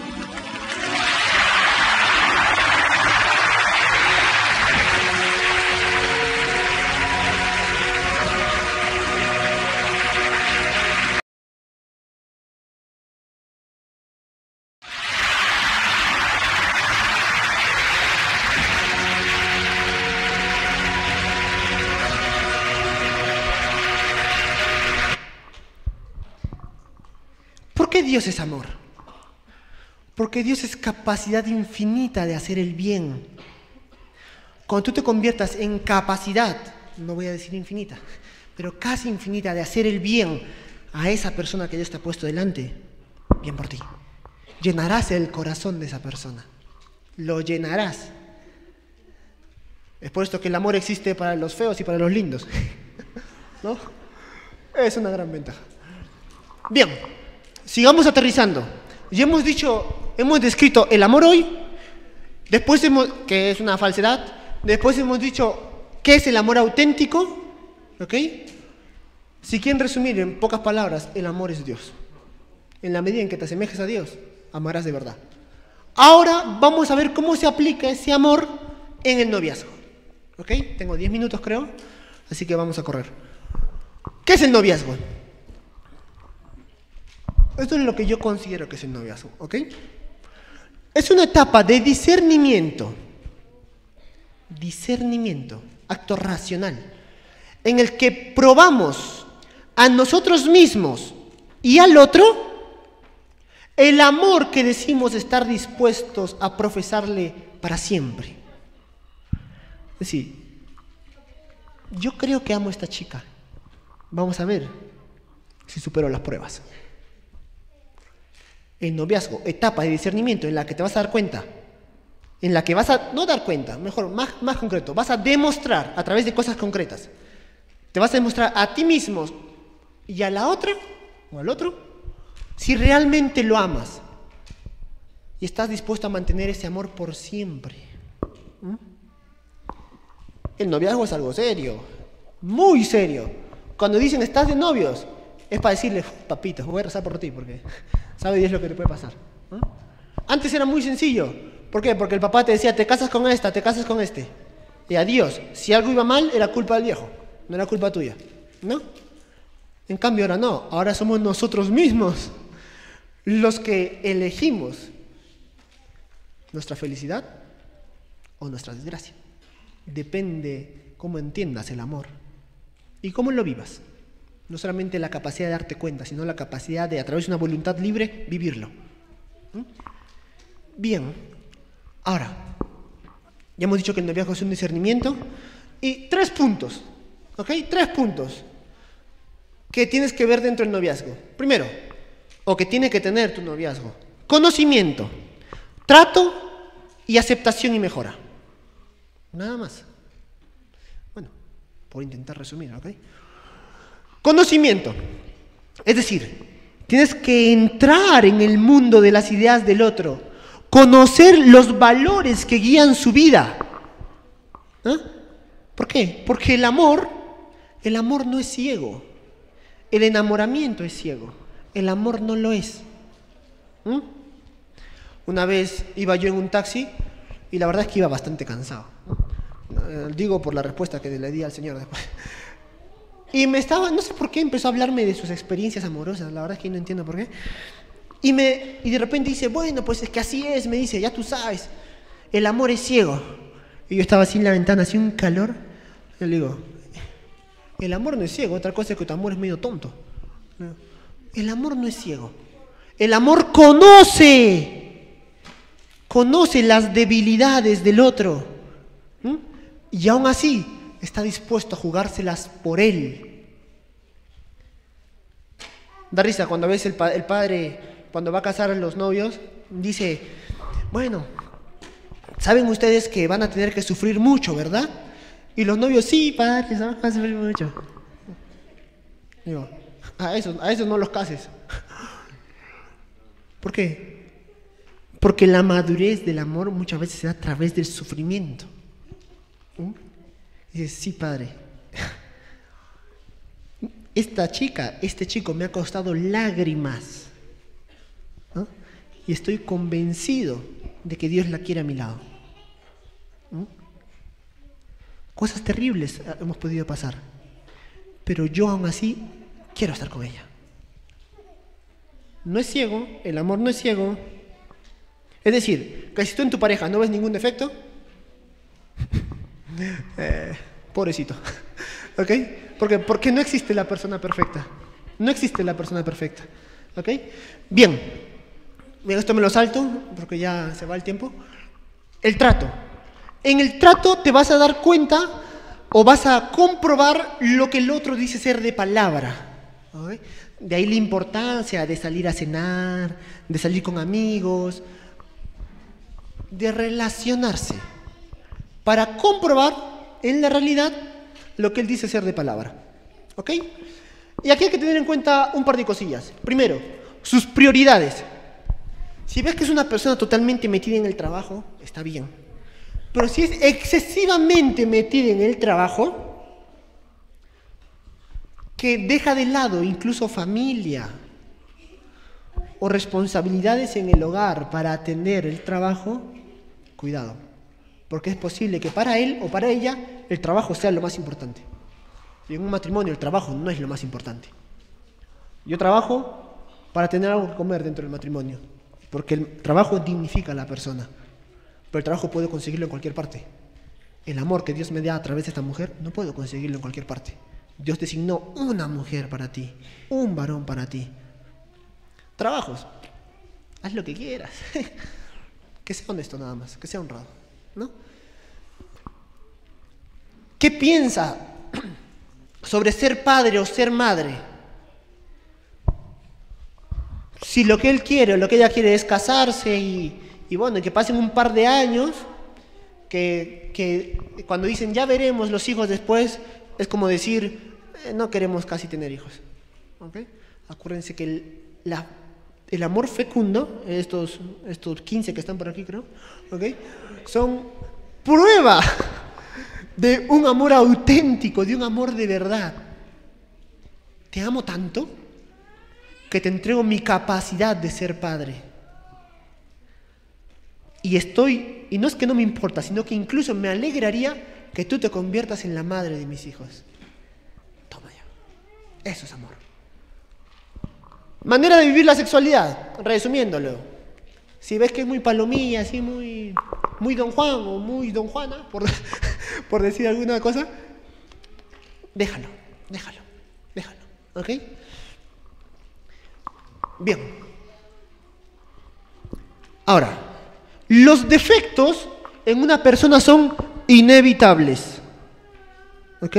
¿Por qué Dios es amor? Porque Dios es capacidad infinita de hacer el bien. Cuando tú te conviertas en capacidad, no voy a decir infinita, pero casi infinita de hacer el bien a esa persona que Dios te ha puesto delante, bien por ti. Llenarás el corazón de esa persona. Lo llenarás. Es por esto que el amor existe para los feos y para los lindos. ¿no? Es una gran ventaja. Bien, sigamos aterrizando. Ya hemos descrito el amor hoy, después que es una falsedad, después hemos dicho qué es el amor auténtico, ¿ok? Si quieren resumir en pocas palabras, el amor es Dios. En la medida en que te asemejes a Dios, amarás de verdad. Ahora vamos a ver cómo se aplica ese amor en el noviazgo. ¿Ok? Tengo 10 minutos, creo, así que vamos a correr. ¿Qué es el noviazgo? Esto es lo que yo considero que es el noviazgo, ¿ok? Es una etapa de discernimiento, acto racional, en el que probamos a nosotros mismos y al otro el amor que decimos estar dispuestos a profesarle para siempre. Es decir, yo creo que amo a esta chica. Vamos a ver si supero las pruebas. El noviazgo, etapa de discernimiento en la que te vas a dar cuenta, en la que vas a, no dar cuenta, mejor, más concreto, vas a demostrar a través de cosas concretas. Te vas a demostrar a ti mismo y a la otra, o al otro, si realmente lo amas y estás dispuesto a mantener ese amor por siempre. El noviazgo es algo serio, muy serio. Cuando dicen estás de novios, es para decirle, papito, voy a rezar por ti porque sabe Dios lo que te puede pasar. Antes era muy sencillo. ¿Por qué? Porque el papá te decía, te casas con esta, te casas con este. Y adiós. Si algo iba mal, era culpa del viejo, no era culpa tuya, ¿no? En cambio ahora no, ahora somos nosotros mismos los que elegimos nuestra felicidad o nuestra desgracia. Depende cómo entiendas el amor y cómo lo vivas. No solamente la capacidad de darte cuenta, sino la capacidad de, a través de una voluntad libre, vivirlo. Bien, ahora, ya hemos dicho que el noviazgo es un discernimiento y 3 puntos, ¿ok? 3 puntos que tienes que ver dentro del noviazgo. Primero, o que tiene que tener tu noviazgo: conocimiento, trato y aceptación y mejora. Nada más. Bueno, por intentar resumir, ¿ok? Conocimiento. Es decir, tienes que entrar en el mundo de las ideas del otro, conocer los valores que guían su vida. ¿Por qué? Porque el amor no es ciego. El enamoramiento es ciego. El amor no lo es. Una vez iba yo en un taxi y la verdad es que iba bastante cansado. Digo por la respuesta que le di al Señor después. Y no sé por qué empezó a hablarme de sus experiencias amorosas, la verdad es que no entiendo por qué. Y de repente dice, bueno, pues es que así es, me dice, ya tú sabes, el amor es ciego. Y yo estaba así en la ventana, así un calor. Yo le digo, el amor no es ciego, otra cosa es que tu amor es medio tonto. El amor no es ciego. El amor conoce las debilidades del otro. Y aún así está dispuesto a jugárselas por él. Da risa cuando ves el padre, cuando va a casar a los novios, dice, bueno, saben ustedes que van a tener que sufrir mucho, ¿verdad? Y los novios, sí, padre, van a sufrir mucho. Digo, a esos no los cases. ¿Por qué? Porque la madurez del amor muchas veces se da a través del sufrimiento. Y dices, sí, padre, esta chica, este chico me ha costado lágrimas, ¿no? Y estoy convencido de que Dios la quiere a mi lado. Cosas terribles hemos podido pasar, pero yo aún así quiero estar con ella. No es ciego, el amor no es ciego. Es decir, que si tú en tu pareja no ves ningún defecto, pobrecito, ¿ok? Porque no existe la persona perfecta. No existe la persona perfecta, ¿ok? Bien, esto me lo salto porque ya se va el tiempo. El trato. En el trato te vas a dar cuenta o vas a comprobar lo que el otro dice ser de palabra, ¿ok? De ahí la importancia de salir a cenar, de salir con amigos, de relacionarse, para comprobar en la realidad lo que él dice ser de palabra. ¿Ok? Y aquí hay que tener en cuenta un par de cosillas. Primero, sus prioridades. Si ves que es una persona totalmente metida en el trabajo, está bien. Pero si es excesivamente metida en el trabajo, que deja de lado incluso familia o responsabilidades en el hogar para atender el trabajo, cuidado. Porque es posible que para él o para ella el trabajo sea lo más importante. Y en un matrimonio el trabajo no es lo más importante. Yo trabajo para tener algo que comer dentro del matrimonio, porque el trabajo dignifica a la persona, pero el trabajo puedo conseguirlo en cualquier parte. El amor que Dios me da a través de esta mujer no puedo conseguirlo en cualquier parte. Dios designó una mujer para ti, un varón para ti. Trabajos, haz lo que quieras, que sea honesto nada más, que sea honrado, ¿no? ¿Qué piensa sobre ser padre o ser madre? Si lo que él quiere o lo que ella quiere es casarse y bueno, que pasen un par de años, que cuando dicen ya veremos los hijos después, es como decir, no queremos casi tener hijos. ¿Okay? Acuérdense que el amor fecundo, estos 15 que están por aquí creo, ¿okay? Son prueba de un amor auténtico, de un amor de verdad. Te amo tanto que te entrego mi capacidad de ser padre. Y no es que no me importa, sino que incluso me alegraría que tú te conviertas en la madre de mis hijos. Toma ya. Eso es amor. Manera de vivir la sexualidad, resumiéndolo. Si ves que es muy palomilla, así muy don Juan o muy don Juana, por decir alguna cosa, déjalo. ¿Ok? Bien. Ahora, los defectos en una persona son inevitables. ¿Ok?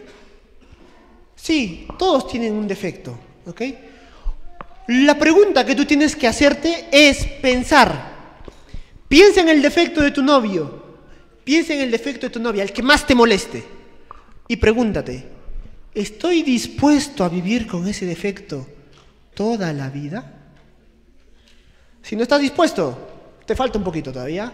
Sí, todos tienen un defecto. ¿Ok? La pregunta que tú tienes que hacerte es pensar. Piensa en el defecto de tu novio. Piensa en el defecto de tu novia, el que más te moleste. Y pregúntate, ¿estoy dispuesto a vivir con ese defecto toda la vida? Si no estás dispuesto, te falta un poquito todavía.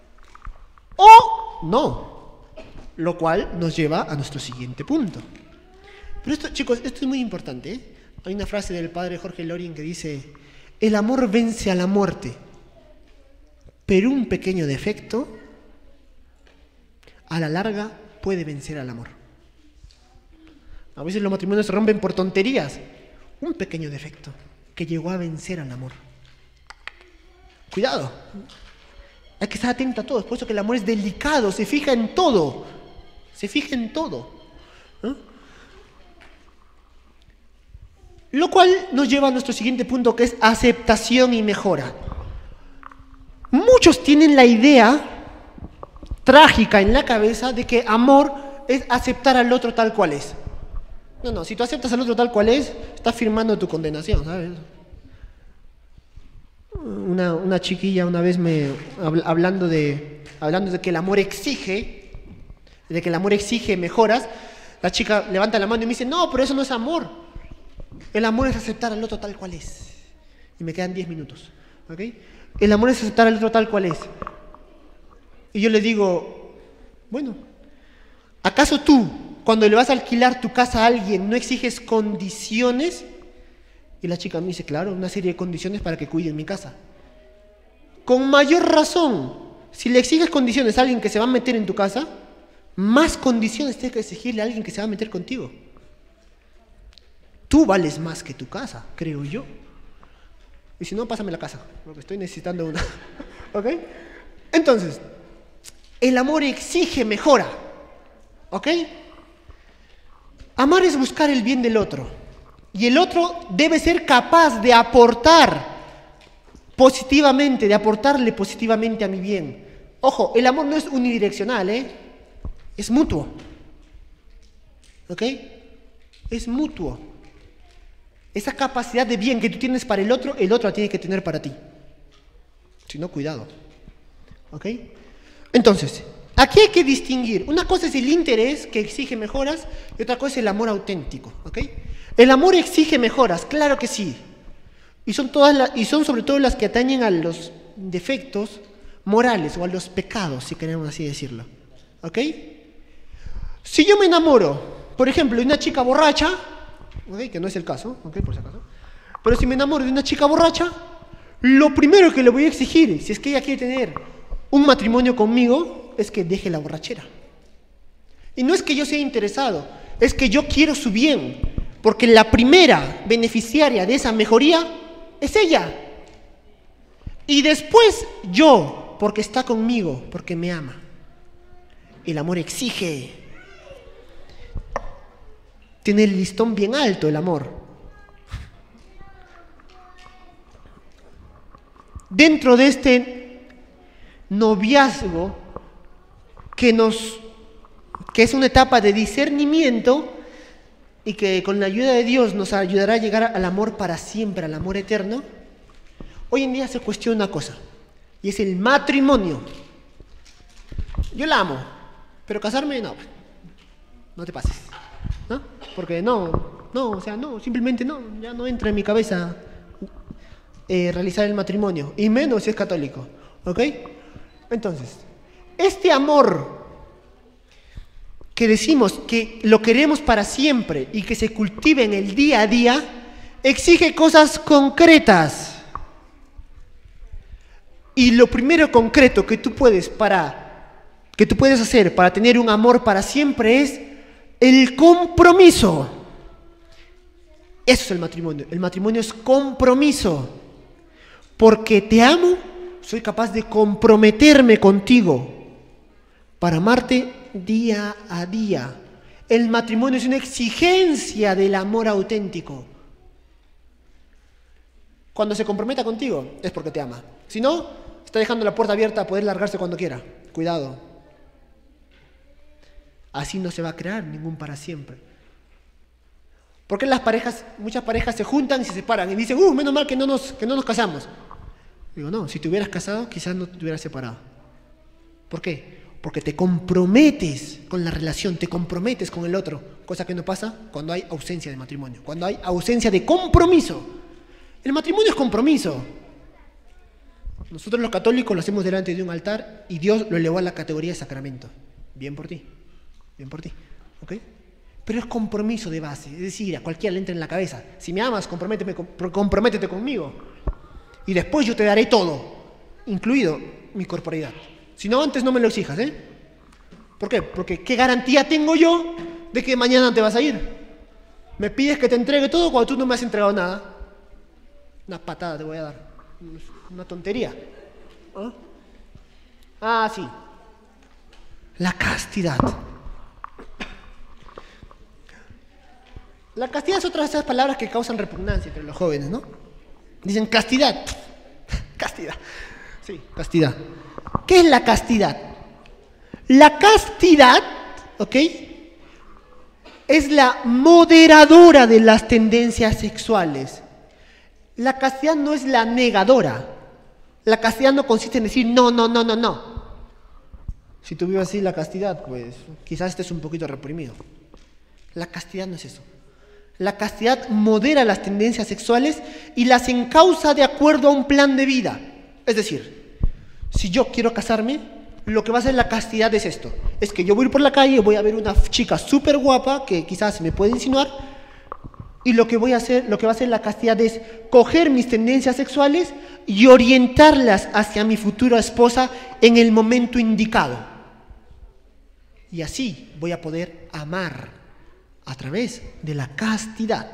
O no. Lo cual nos lleva a nuestro siguiente punto. Pero esto, chicos, esto es muy importante, ¿eh? Hay una frase del padre Jorge Loring que dice: el amor vence a la muerte, pero un pequeño defecto a la larga puede vencer al amor. A veces los matrimonios se rompen por tonterías. Un pequeño defecto que llegó a vencer al amor. Cuidado. Hay que estar atento a todo. Es por eso que el amor es delicado, se fija en todo. Se fija en todo. ¿No? Lo cual nos lleva a nuestro siguiente punto, que es aceptación y mejora. Muchos tienen la idea trágica en la cabeza de que amor es aceptar al otro tal cual es. No, si tú aceptas al otro tal cual es, estás firmando tu condenación, ¿sabes? Una chiquilla una vez hablando de que el amor exige, mejoras, la chica levanta la mano y me dice, no, pero eso no es amor. El amor es aceptar al otro tal cual es. Y me quedan 10 minutos. ¿Ok? El amor es aceptar al otro tal cual es. Y yo le digo, bueno, ¿acaso tú, cuando le vas a alquilar tu casa a alguien, no exiges condiciones? Y la chica me dice, claro, una serie de condiciones para que cuiden mi casa. Con mayor razón, si le exiges condiciones a alguien que se va a meter en tu casa, más condiciones tienes que exigirle a alguien que se va a meter contigo. Tú vales más que tu casa, creo yo. Y si no, pásame la casa, porque estoy necesitando una. ¿Ok? Entonces, el amor exige mejora. ¿Ok? Amar es buscar el bien del otro. Y el otro debe ser capaz de aportar positivamente, de aportarle positivamente a mi bien. Ojo, el amor no es unidireccional, es mutuo. ¿Ok? Es mutuo. Esa capacidad de bien que tú tienes para el otro la tiene que tener para ti. Si no, cuidado. ¿Ok? Entonces, aquí hay que distinguir. Una cosa es el interés, que exige mejoras, y otra cosa es el amor auténtico, ¿ok? El amor exige mejoras, claro que sí. Y son sobre todo las que atañen a los defectos morales o a los pecados, si queremos así decirlo, ¿ok? Si yo me enamoro, por ejemplo, de una chica borracha, ¿ok? Que no es el caso, ¿ok? Por si acaso. Pero si me enamoro de una chica borracha, lo primero que le voy a exigir, si es que ella quiere tener un matrimonio conmigo, es que deje la borrachera. Y no es que yo sea interesado, es que yo quiero su bien, porque la primera beneficiaria de esa mejoría es ella. Y después yo, porque está conmigo, porque me ama. El amor exige. Tiene el listón bien alto el amor. Dentro de este noviazgo, que es una etapa de discernimiento y que con la ayuda de Dios nos ayudará a llegar al amor para siempre, al amor eterno, hoy en día se cuestiona una cosa, y es el matrimonio. Yo la amo, pero casarme no te pases, ¿no? Porque simplemente no, ya no entra en mi cabeza realizar el matrimonio, y menos si es católico, ¿ok? Entonces, este amor que decimos que lo queremos para siempre y que se cultive en el día a día, exige cosas concretas. Y lo primero concreto que tú puedes hacer para tener un amor para siempre es el compromiso. Eso es el matrimonio. El matrimonio es compromiso. Porque te amo, soy capaz de comprometerme contigo para amarte día a día. El matrimonio es una exigencia del amor auténtico. Cuando se comprometa contigo es porque te ama. Si no, está dejando la puerta abierta a poder largarse cuando quiera. Cuidado. Así no se va a crear ningún para siempre. ¿Por qué muchas parejas se juntan y se separan y dicen, menos mal que no nos casamos? Digo, no, si te hubieras casado, quizás no te hubieras separado. ¿Por qué? Porque te comprometes con la relación, te comprometes con el otro, cosa que no pasa cuando hay ausencia de matrimonio, cuando hay ausencia de compromiso. El matrimonio es compromiso. Nosotros los católicos lo hacemos delante de un altar y Dios lo elevó a la categoría de sacramento. Bien por ti, ¿ok? Pero es compromiso de base, es decir, a cualquiera le entra en la cabeza, si me amas, comprométete conmigo. Y después yo te daré todo, incluido mi corporeidad. Si no, antes no me lo exijas, ¿eh? ¿Por qué? Porque ¿qué garantía tengo yo de que mañana te vas a ir? Me pides que te entregue todo cuando tú no me has entregado nada. Una patada te voy a dar. Una tontería. Sí. La castidad. La castidad es otra de esas palabras que causan repugnancia entre los jóvenes, ¿no? Dicen castidad. Castidad. Sí, castidad. ¿Qué es la castidad? La castidad, ¿ok?, es la moderadora de las tendencias sexuales. La castidad no es la negadora. La castidad no consiste en decir no. Si tú vives así la castidad, pues quizás estés un poquito reprimido. La castidad no es eso. La castidad modera las tendencias sexuales y las encausa de acuerdo a un plan de vida. Es decir, si yo quiero casarme, lo que va a hacer la castidad es esto. Es que yo voy a ir por la calle, voy a ver una chica súper guapa que quizás me puede insinuar, y lo que va a hacer la castidad es coger mis tendencias sexuales y orientarlas hacia mi futura esposa en el momento indicado. Y así voy a poder amar a través de la castidad.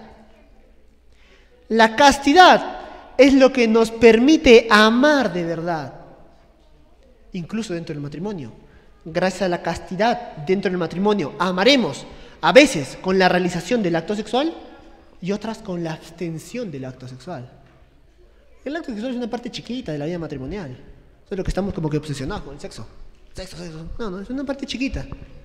La castidad es lo que nos permite amar de verdad, incluso dentro del matrimonio. Gracias a la castidad dentro del matrimonio amaremos, a veces con la realización del acto sexual y otras con la abstención del acto sexual. El acto sexual es una parte chiquita de la vida matrimonial. Eso es lo que estamos como que obsesionados con el sexo. Sexo. No, es una parte chiquita.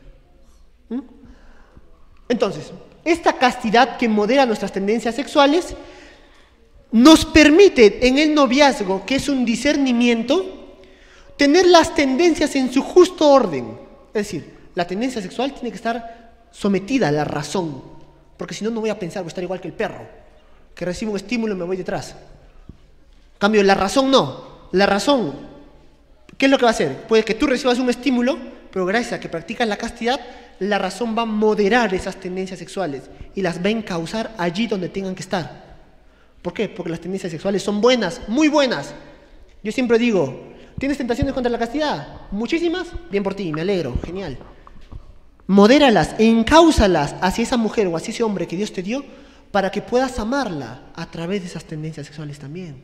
Entonces, esta castidad que modera nuestras tendencias sexuales nos permite en el noviazgo, que es un discernimiento, tener las tendencias en su justo orden. Es decir, la tendencia sexual tiene que estar sometida a la razón, porque si no, no voy a pensar, voy a estar igual que el perro, que recibe un estímulo y me voy detrás. En cambio, la razón no. La razón, ¿qué es lo que va a hacer? Puede que tú recibas un estímulo, pero gracias a que practicas la castidad, la razón va a moderar esas tendencias sexuales y las va a encauzar allí donde tengan que estar. ¿Por qué? Porque las tendencias sexuales son buenas, muy buenas. Yo siempre digo, ¿tienes tentaciones contra la castidad? ¿Muchísimas? Bien por ti, me alegro, genial. Modéralas, encáusalas hacia esa mujer o hacia ese hombre que Dios te dio para que puedas amarla a través de esas tendencias sexuales también.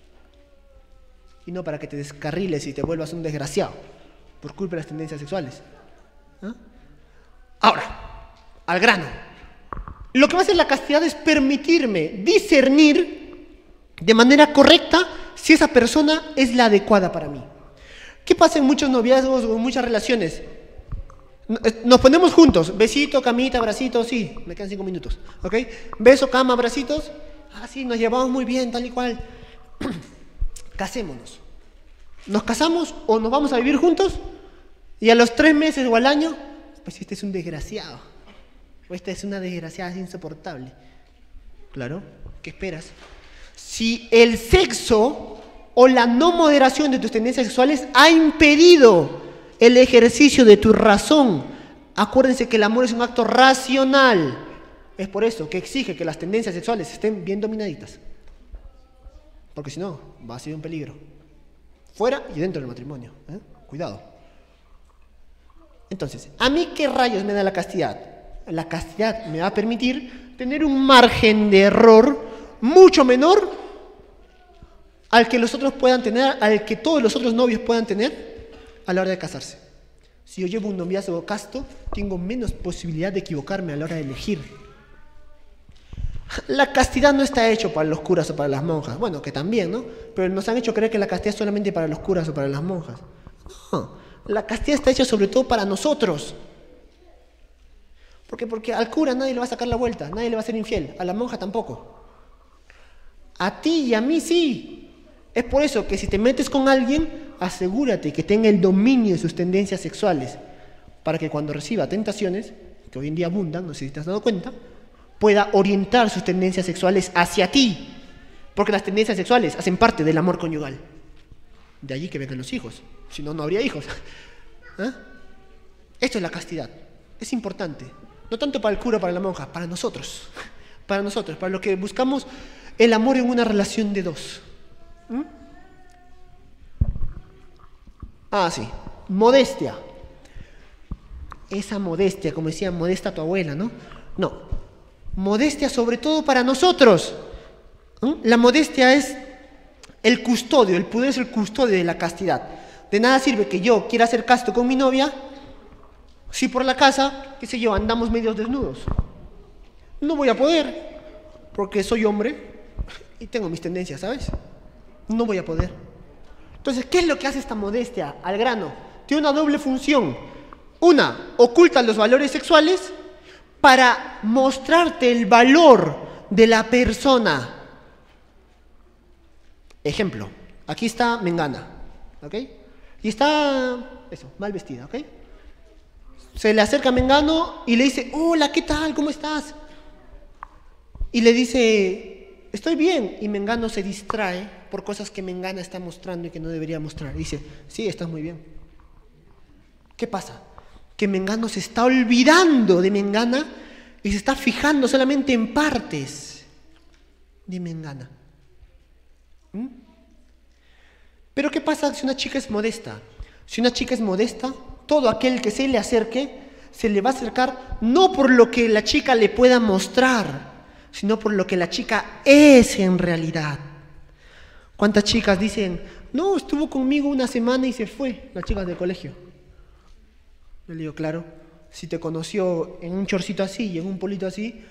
Y no para que te descarriles y te vuelvas un desgraciado por culpa de las tendencias sexuales. ¿Ah? Ahora, al grano. Lo que va a hacer la castidad es permitirme discernir de manera correcta si esa persona es la adecuada para mí. ¿Qué pasa en muchos noviazgos o en muchas relaciones? Nos ponemos juntos, besito, camita, abracito, sí, me quedan 5 minutos, ¿ok? Beso, cama, abracitos, sí, nos llevamos muy bien, tal y cual. Casémonos. ¿Nos casamos o nos vamos a vivir juntos? Y a los 3 meses o al año, pues este es un desgraciado, o esta es una desgraciada, es insoportable. Claro, ¿qué esperas? Si el sexo o la no moderación de tus tendencias sexuales ha impedido el ejercicio de tu razón, acuérdense que el amor es un acto racional. Es por eso que exige que las tendencias sexuales estén bien dominaditas. Porque si no, va a ser un peligro. Fuera y dentro del matrimonio. Cuidado. Entonces, ¿a mí qué rayos me da la castidad? La castidad me va a permitir tener un margen de error mucho menor al que los otros puedan tener, al que todos los otros novios puedan tener a la hora de casarse. Si yo llevo un noviazgo casto, tengo menos posibilidad de equivocarme a la hora de elegir. La castidad no está hecho para los curas o para las monjas. Bueno, que también, ¿no? Pero nos han hecho creer que la castidad es solamente para los curas o para las monjas. No, la castidad está hecha sobre todo para nosotros. Porque al cura nadie le va a sacar la vuelta, nadie le va a ser infiel, a la monja tampoco. A ti y a mí sí. Es por eso que si te metes con alguien, asegúrate que tenga el dominio de sus tendencias sexuales, para que cuando reciba tentaciones, que hoy en día abundan, no sé si te has dado cuenta, pueda orientar sus tendencias sexuales hacia ti, porque las tendencias sexuales hacen parte del amor conyugal. De allí que vengan los hijos, si no, no habría hijos. Esto es la castidad, es importante, no tanto para el cura o para la monja, para nosotros, para los que buscamos el amor en una relación de dos. Sí, modestia. Esa modestia, como decía, modesta tu abuela, ¿no? No, modestia sobre todo para nosotros. La modestia es el custodio, el pudor es el custodio de la castidad. De nada sirve que yo quiera ser casto con mi novia si por la casa, qué sé yo, andamos medios desnudos. No voy a poder, porque soy hombre y tengo mis tendencias, ¿sabes? No voy a poder. Entonces, ¿qué es lo que hace esta modestia al grano? Tiene una doble función. Una, oculta los valores sexuales para mostrarte el valor de la persona. Ejemplo, aquí está Mengana, ¿ok? Y está, mal vestida, ¿ok? Se le acerca a Mengano y le dice, hola, ¿qué tal? ¿Cómo estás? Y le dice, estoy bien. Y Mengano se distrae por cosas que Mengana está mostrando y que no debería mostrar. Y dice, sí, estás muy bien. ¿Qué pasa? Que Mengano se está olvidando de Mengana y se está fijando solamente en partes de Mengana. Pero ¿qué pasa si una chica es modesta? Si una chica es modesta, todo aquel que se le acerque, se le va a acercar no por lo que la chica le pueda mostrar, sino por lo que la chica es en realidad. ¿Cuántas chicas dicen, no, estuvo conmigo una semana y se fue? Las chicas del colegio. Yo le digo, claro, si te conoció en un chorcito así y en un polito así,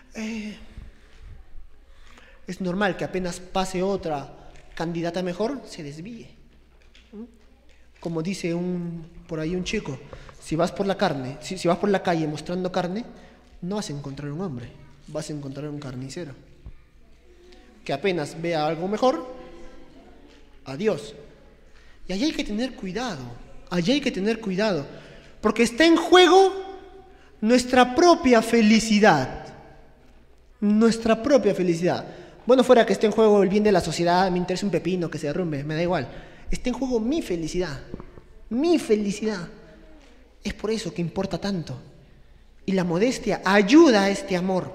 es normal que apenas pase otra candidata mejor, se desvíe. Como dice por ahí un chico, si vas por la carne, si vas por la calle mostrando carne, no vas a encontrar un hombre, vas a encontrar un carnicero. Que apenas vea algo mejor, adiós. Y allí hay que tener cuidado, allí hay que tener cuidado. Porque está en juego nuestra propia felicidad. Nuestra propia felicidad. Bueno, fuera que esté en juego el bien de la sociedad, me interesa un pepino, que se derrumbe, me da igual. Está en juego mi felicidad. Mi felicidad. Es por eso que importa tanto. Y la modestia ayuda a este amor.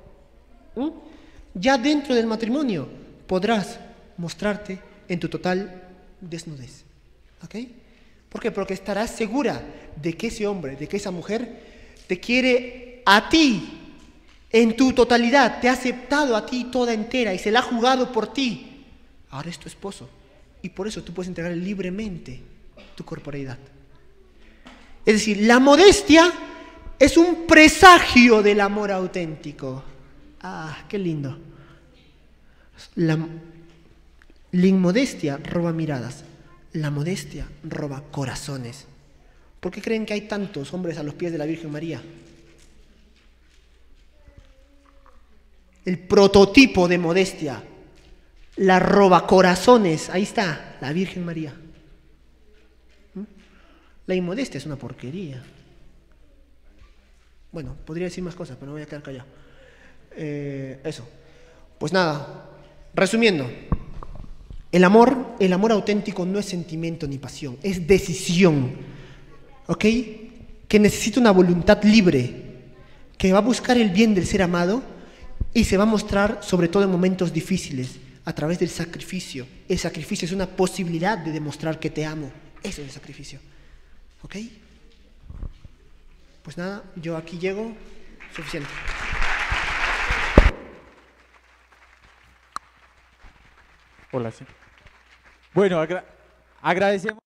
Ya dentro del matrimonio podrás mostrarte en tu total desnudez. ¿Ok? ¿Por qué? Porque estarás segura de que ese hombre, de que esa mujer te quiere a ti en tu totalidad, te ha aceptado a ti toda entera y se la ha jugado por ti. Ahora es tu esposo y por eso tú puedes entregar libremente tu corporeidad. Es decir, la modestia es un presagio del amor auténtico. Ah, qué lindo. La inmodestia roba miradas. La modestia roba corazones. ¿Por qué creen que hay tantos hombres a los pies de la Virgen María? El prototipo de modestia, la roba corazones, ahí está, la Virgen María. La inmodestia es una porquería. Bueno, podría decir más cosas, pero me voy a quedar callado. Eso. Pues nada, resumiendo. El amor auténtico no es sentimiento ni pasión, es decisión, ¿ok? Que necesita una voluntad libre, que va a buscar el bien del ser amado y se va a mostrar sobre todo en momentos difíciles, a través del sacrificio. El sacrificio es una posibilidad de demostrar que te amo, eso es el sacrificio, ¿ok? Pues nada, yo aquí llego, suficiente. Hola, sí. Bueno, agradecemos.